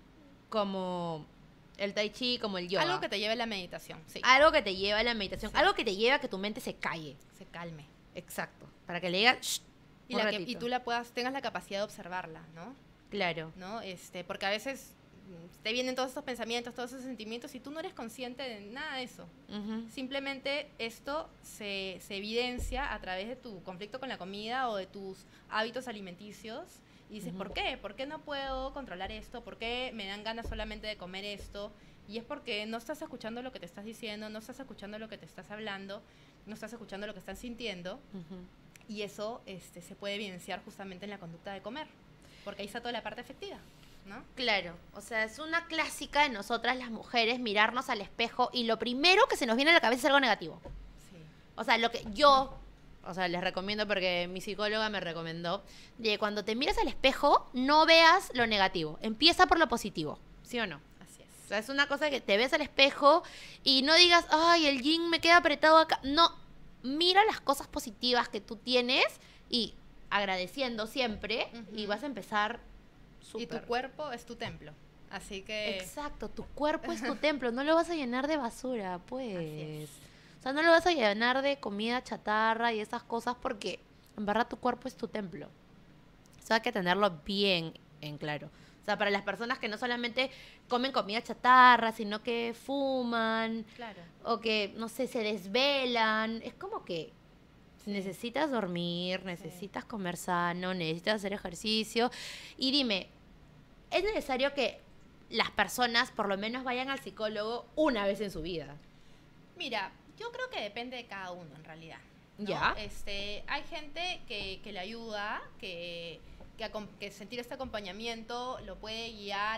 como el tai chi, como el yoga? Algo que te lleve a la meditación, sí. Algo que te lleva a la meditación, Sí. algo que te lleva a que tu mente se calle. Se calme. Exacto. Para que le diga "Shh", Y, un y ratito. tú tengas la capacidad de observarla, ¿no? Claro. ¿No? Porque a veces te vienen todos estos pensamientos, todos esos sentimientos y tú no eres consciente de nada de eso. Ujú. Simplemente esto se evidencia a través de tu conflicto con la comida o de tus hábitos alimenticios y dices, Ujú. ¿por qué? ¿Por qué no puedo controlar esto? ¿Por qué me dan ganas solamente de comer esto? Y es porque no estás escuchando lo que te estás diciendo, no estás escuchando lo que te estás hablando, no estás escuchando lo que estás sintiendo Ujú. y eso se puede evidenciar justamente en la conducta de comer, porque ahí está toda la parte efectiva, ¿no? Claro, o sea, es una clásica de nosotras las mujeres mirarnos al espejo y lo primero que se nos viene a la cabeza es algo negativo. Sí. O sea, lo que yo, o sea, les recomiendo porque mi psicóloga me recomendó, de cuando te miras al espejo, no veas lo negativo, empieza por lo positivo, ¿sí o no? Así es. O sea, es una cosa que te ves al espejo y no digas, ay, el jean me queda apretado acá. No, mira las cosas positivas que tú tienes y agradeciendo siempre y Ujú. vas a empezar Y tu súper. cuerpo es tu templo, así que... Exacto, tu cuerpo es tu templo, no lo vas a llenar de basura, pues. Así es. O sea, no lo vas a llenar de comida chatarra y esas cosas porque en verdad tu cuerpo es tu templo. Eso hay que tenerlo bien en claro. O sea, para las personas que no solamente comen comida chatarra, sino que fuman Claro. o que, no sé, se desvelan, es como que Sí. necesitas dormir, necesitas comer sano, necesitas hacer ejercicio. Y dime, ¿es necesario que las personas por lo menos vayan al psicólogo una vez en su vida? Mira, yo creo que depende de cada uno en realidad, ¿no? Ya. Hay gente que le ayuda, que sentir este acompañamiento lo puede guiar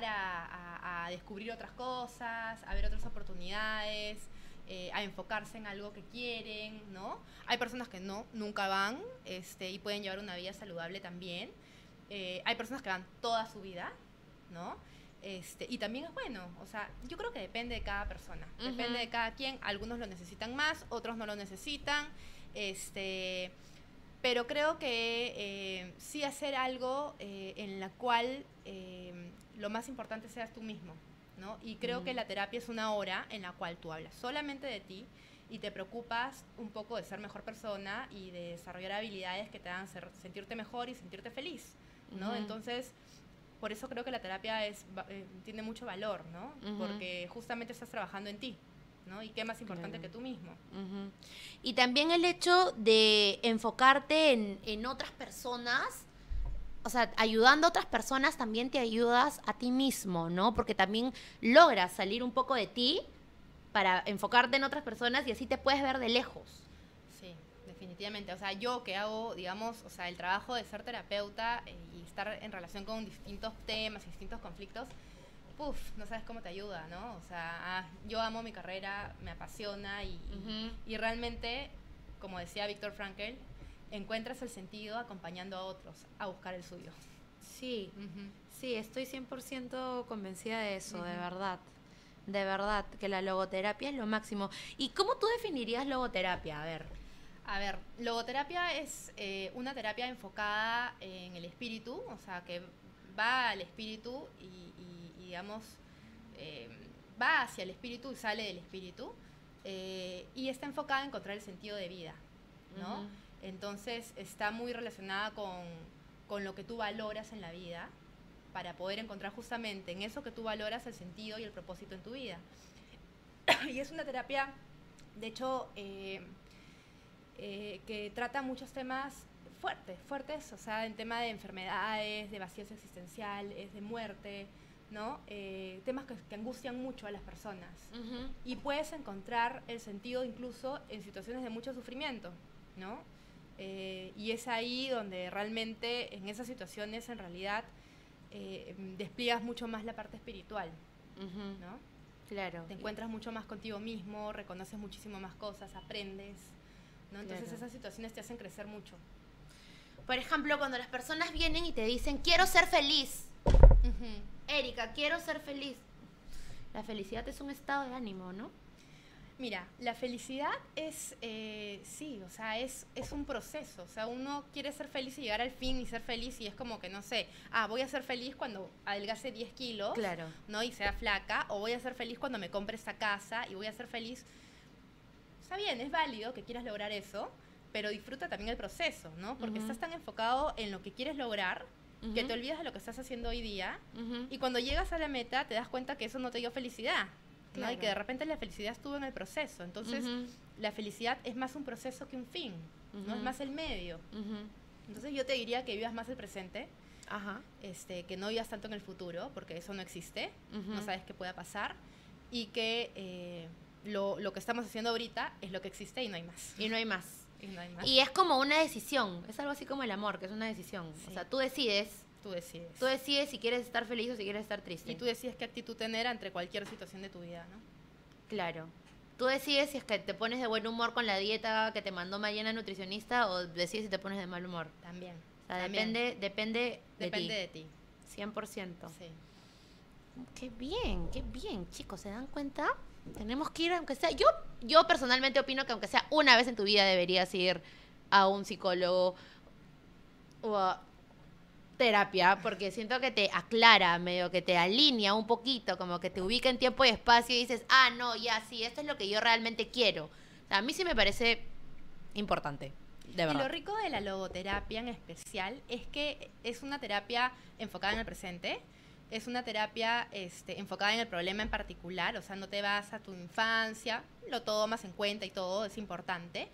a descubrir otras cosas, a ver otras oportunidades, a enfocarse en algo que quieren, ¿no? Hay personas que nunca van, y pueden llevar una vida saludable también. Hay personas que van toda su vida, ¿no? Y también es bueno, o sea, yo creo que depende de cada persona, Ujú. depende de cada quien, algunos lo necesitan más, otros no lo necesitan, Pero creo que sí hacer algo en la cual lo más importante seas tú mismo, ¿no? Y creo que la terapia es una hora en la cual tú hablas solamente de ti y te preocupas un poco de ser mejor persona y de desarrollar habilidades que te hagan sentirte mejor y sentirte feliz, ¿no? Entonces, por eso creo que la terapia tiene mucho valor, ¿no? Porque justamente estás trabajando en ti, ¿no? Y qué más importante que tú mismo. Y también el hecho de enfocarte en otras personas, o sea, ayudando a otras personas también te ayudas a ti mismo, ¿no? Porque también logras salir un poco de ti para enfocarte en otras personas y así te puedes ver de lejos. Sí, definitivamente. O sea, yo que hago, digamos, o sea, el trabajo de ser terapeuta y estar en relación con distintos temas y distintos conflictos, no sabes cómo te ayuda, ¿no? O sea, yo amo mi carrera, me apasiona y realmente, como decía Viktor Frankl, encuentras el sentido acompañando a otros a buscar el suyo. Sí, sí, estoy 100% convencida de eso, de verdad. De verdad, que la logoterapia es lo máximo. ¿Y cómo tú definirías logoterapia? A ver, logoterapia es una terapia enfocada en el espíritu, o sea, que va al espíritu y digamos, va hacia el espíritu y sale del espíritu, y está enfocada en encontrar el sentido de vida, ¿no? Entonces, está muy relacionada con lo que tú valoras en la vida, para poder encontrar justamente en eso que tú valoras el sentido y el propósito en tu vida. Y es una terapia, de hecho, que trata muchos temas fuertes, o sea, en tema de enfermedades, de vacíos existenciales, de muerte, ¿no? Temas que angustian mucho a las personas. Y puedes encontrar el sentido incluso en situaciones de mucho sufrimiento, ¿no? Y es ahí donde realmente en esas situaciones en realidad despliegas mucho más la parte espiritual, ¿no? Claro. Te encuentras mucho más contigo mismo, reconoces muchísimo más cosas, aprendes, ¿no? Entonces esas situaciones te hacen crecer mucho. Por ejemplo, cuando las personas vienen y te dicen, quiero ser feliz. Erika, quiero ser feliz. La felicidad es un estado de ánimo, ¿no? Mira, la felicidad es, sí, o sea, es un proceso. O sea, uno quiere ser feliz y llegar al fin y ser feliz y es como que, no sé, voy a ser feliz cuando adelgace 10 kilos, claro, ¿no? Y sea flaca, o voy a ser feliz cuando me compre esta casa y voy a ser feliz. Está bien, es válido que quieras lograr eso, pero disfruta también el proceso, ¿no? Porque estás tan enfocado en lo que quieres lograr que te olvidas de lo que estás haciendo hoy día y cuando llegas a la meta te das cuenta que eso no te dio felicidad. Claro. ¿No? Y que de repente la felicidad estuvo en el proceso. Entonces, la felicidad es más un proceso que un fin, ¿no? Es más el medio. Entonces, yo te diría que vivas más el presente, que no vivas tanto en el futuro, porque eso no existe, no sabes qué pueda pasar, y que lo que estamos haciendo ahorita es lo que existe y no hay más. Y no hay más. Y no hay más. Y es como una decisión, es algo así como el amor, que es una decisión. Sí. O sea, tú decides. Tú decides si quieres estar feliz o si quieres estar triste. Y tú decides qué actitud tener ante cualquier situación de tu vida, ¿no? Claro. Tú decides si es que te pones de buen humor con la dieta que te mandó Mariana nutricionista o decides si te pones de mal humor. También. O sea, también. depende de ti. 100%. Sí. Qué bien, chicos, ¿se dan cuenta? Tenemos que ir, aunque sea... Yo personalmente opino que aunque sea una vez en tu vida deberías ir a un psicólogo o a terapia, porque siento que te aclara, medio que te alinea un poquito, como que te ubica en tiempo y espacio y dices, no, ya, sí, esto es lo que yo realmente quiero. O sea, a mí sí me parece importante, de verdad. Y lo rico de la logoterapia en especial es que es una terapia enfocada en el presente, es una terapia enfocada en el problema en particular, o sea, no te vas a tu infancia, lo tomas en cuenta y todo, es importante.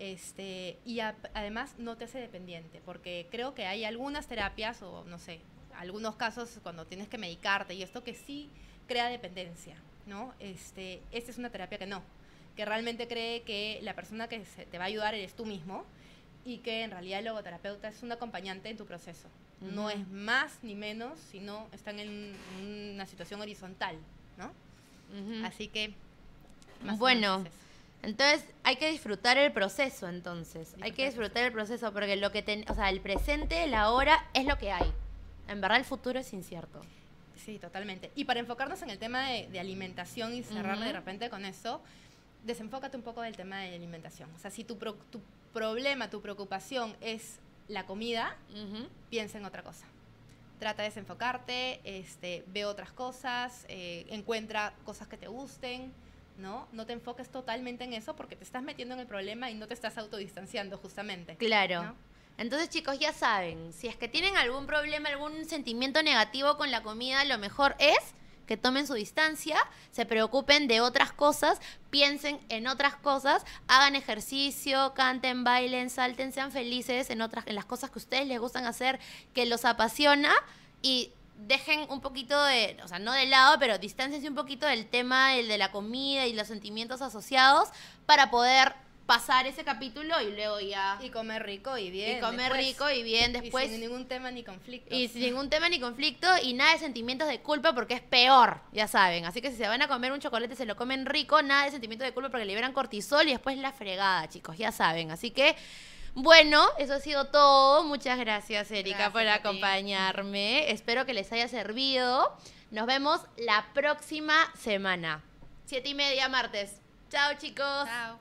Y además no te hace dependiente, porque creo que hay algunas terapias o no sé, algunos casos cuando tienes que medicarte y esto que sí crea dependencia, ¿no? Esta es una terapia que no, que realmente cree que la persona que te va a ayudar eres tú mismo y que en realidad el logoterapeuta es un acompañante en tu proceso. No es más ni menos, sino están en una situación horizontal, ¿no? Así que bueno, entonces hay que disfrutar el proceso, entonces. Hay que disfrutar el proceso porque lo que o sea, el presente, la hora es lo que hay. En verdad el futuro es incierto. Sí, totalmente. Y para enfocarnos en el tema de alimentación y cerrar de repente con eso, desenfócate un poco del tema de alimentación. O sea, si tu problema, tu preocupación es la comida, piensa en otra cosa. Trata de desenfocarte, ve otras cosas, encuentra cosas que te gusten, ¿no? No te enfoques totalmente en eso porque te estás metiendo en el problema y no te estás autodistanciando justamente. Claro. ¿No? Entonces, chicos, ya saben, si es que tienen algún problema, algún sentimiento negativo con la comida, lo mejor es que tomen su distancia, se preocupen de otras cosas, piensen en otras cosas, hagan ejercicio, canten, bailen, salten, sean felices en las cosas que a ustedes les gustan hacer, que los apasiona, y dejen un poquito de, o sea, no de lado, pero distánciense un poquito del tema de la comida y los sentimientos asociados para poder pasar ese capítulo y luego ya... Y comer rico y bien. Y comer después. rico y bien después. Y sin ningún tema ni conflicto. Y sin ningún tema ni conflicto y nada de sentimientos de culpa porque es peor, ya saben. Así que si se van a comer un chocolate, se lo comen rico, nada de sentimiento de culpa porque liberan cortisol y después la fregada, chicos, ya saben. Así que, bueno, eso ha sido todo. Muchas gracias, Erika, por acompañarme. Espero que les haya servido. Nos vemos la próxima semana. 7:30, martes. Chao, chicos. Chao.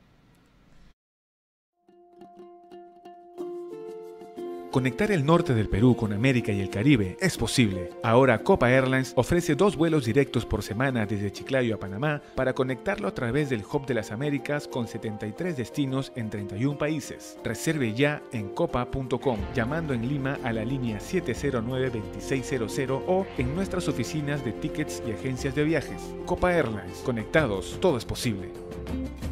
Conectar el norte del Perú con América y el Caribe es posible. Ahora Copa Airlines ofrece 2 vuelos directos por semana desde Chiclayo a Panamá para conectarlo a través del Hub de las Américas con 73 destinos en 31 países. Reserve ya en copa.com, llamando en Lima a la línea 709-2600 o en nuestras oficinas de tickets y agencias de viajes. Copa Airlines, conectados, todo es posible.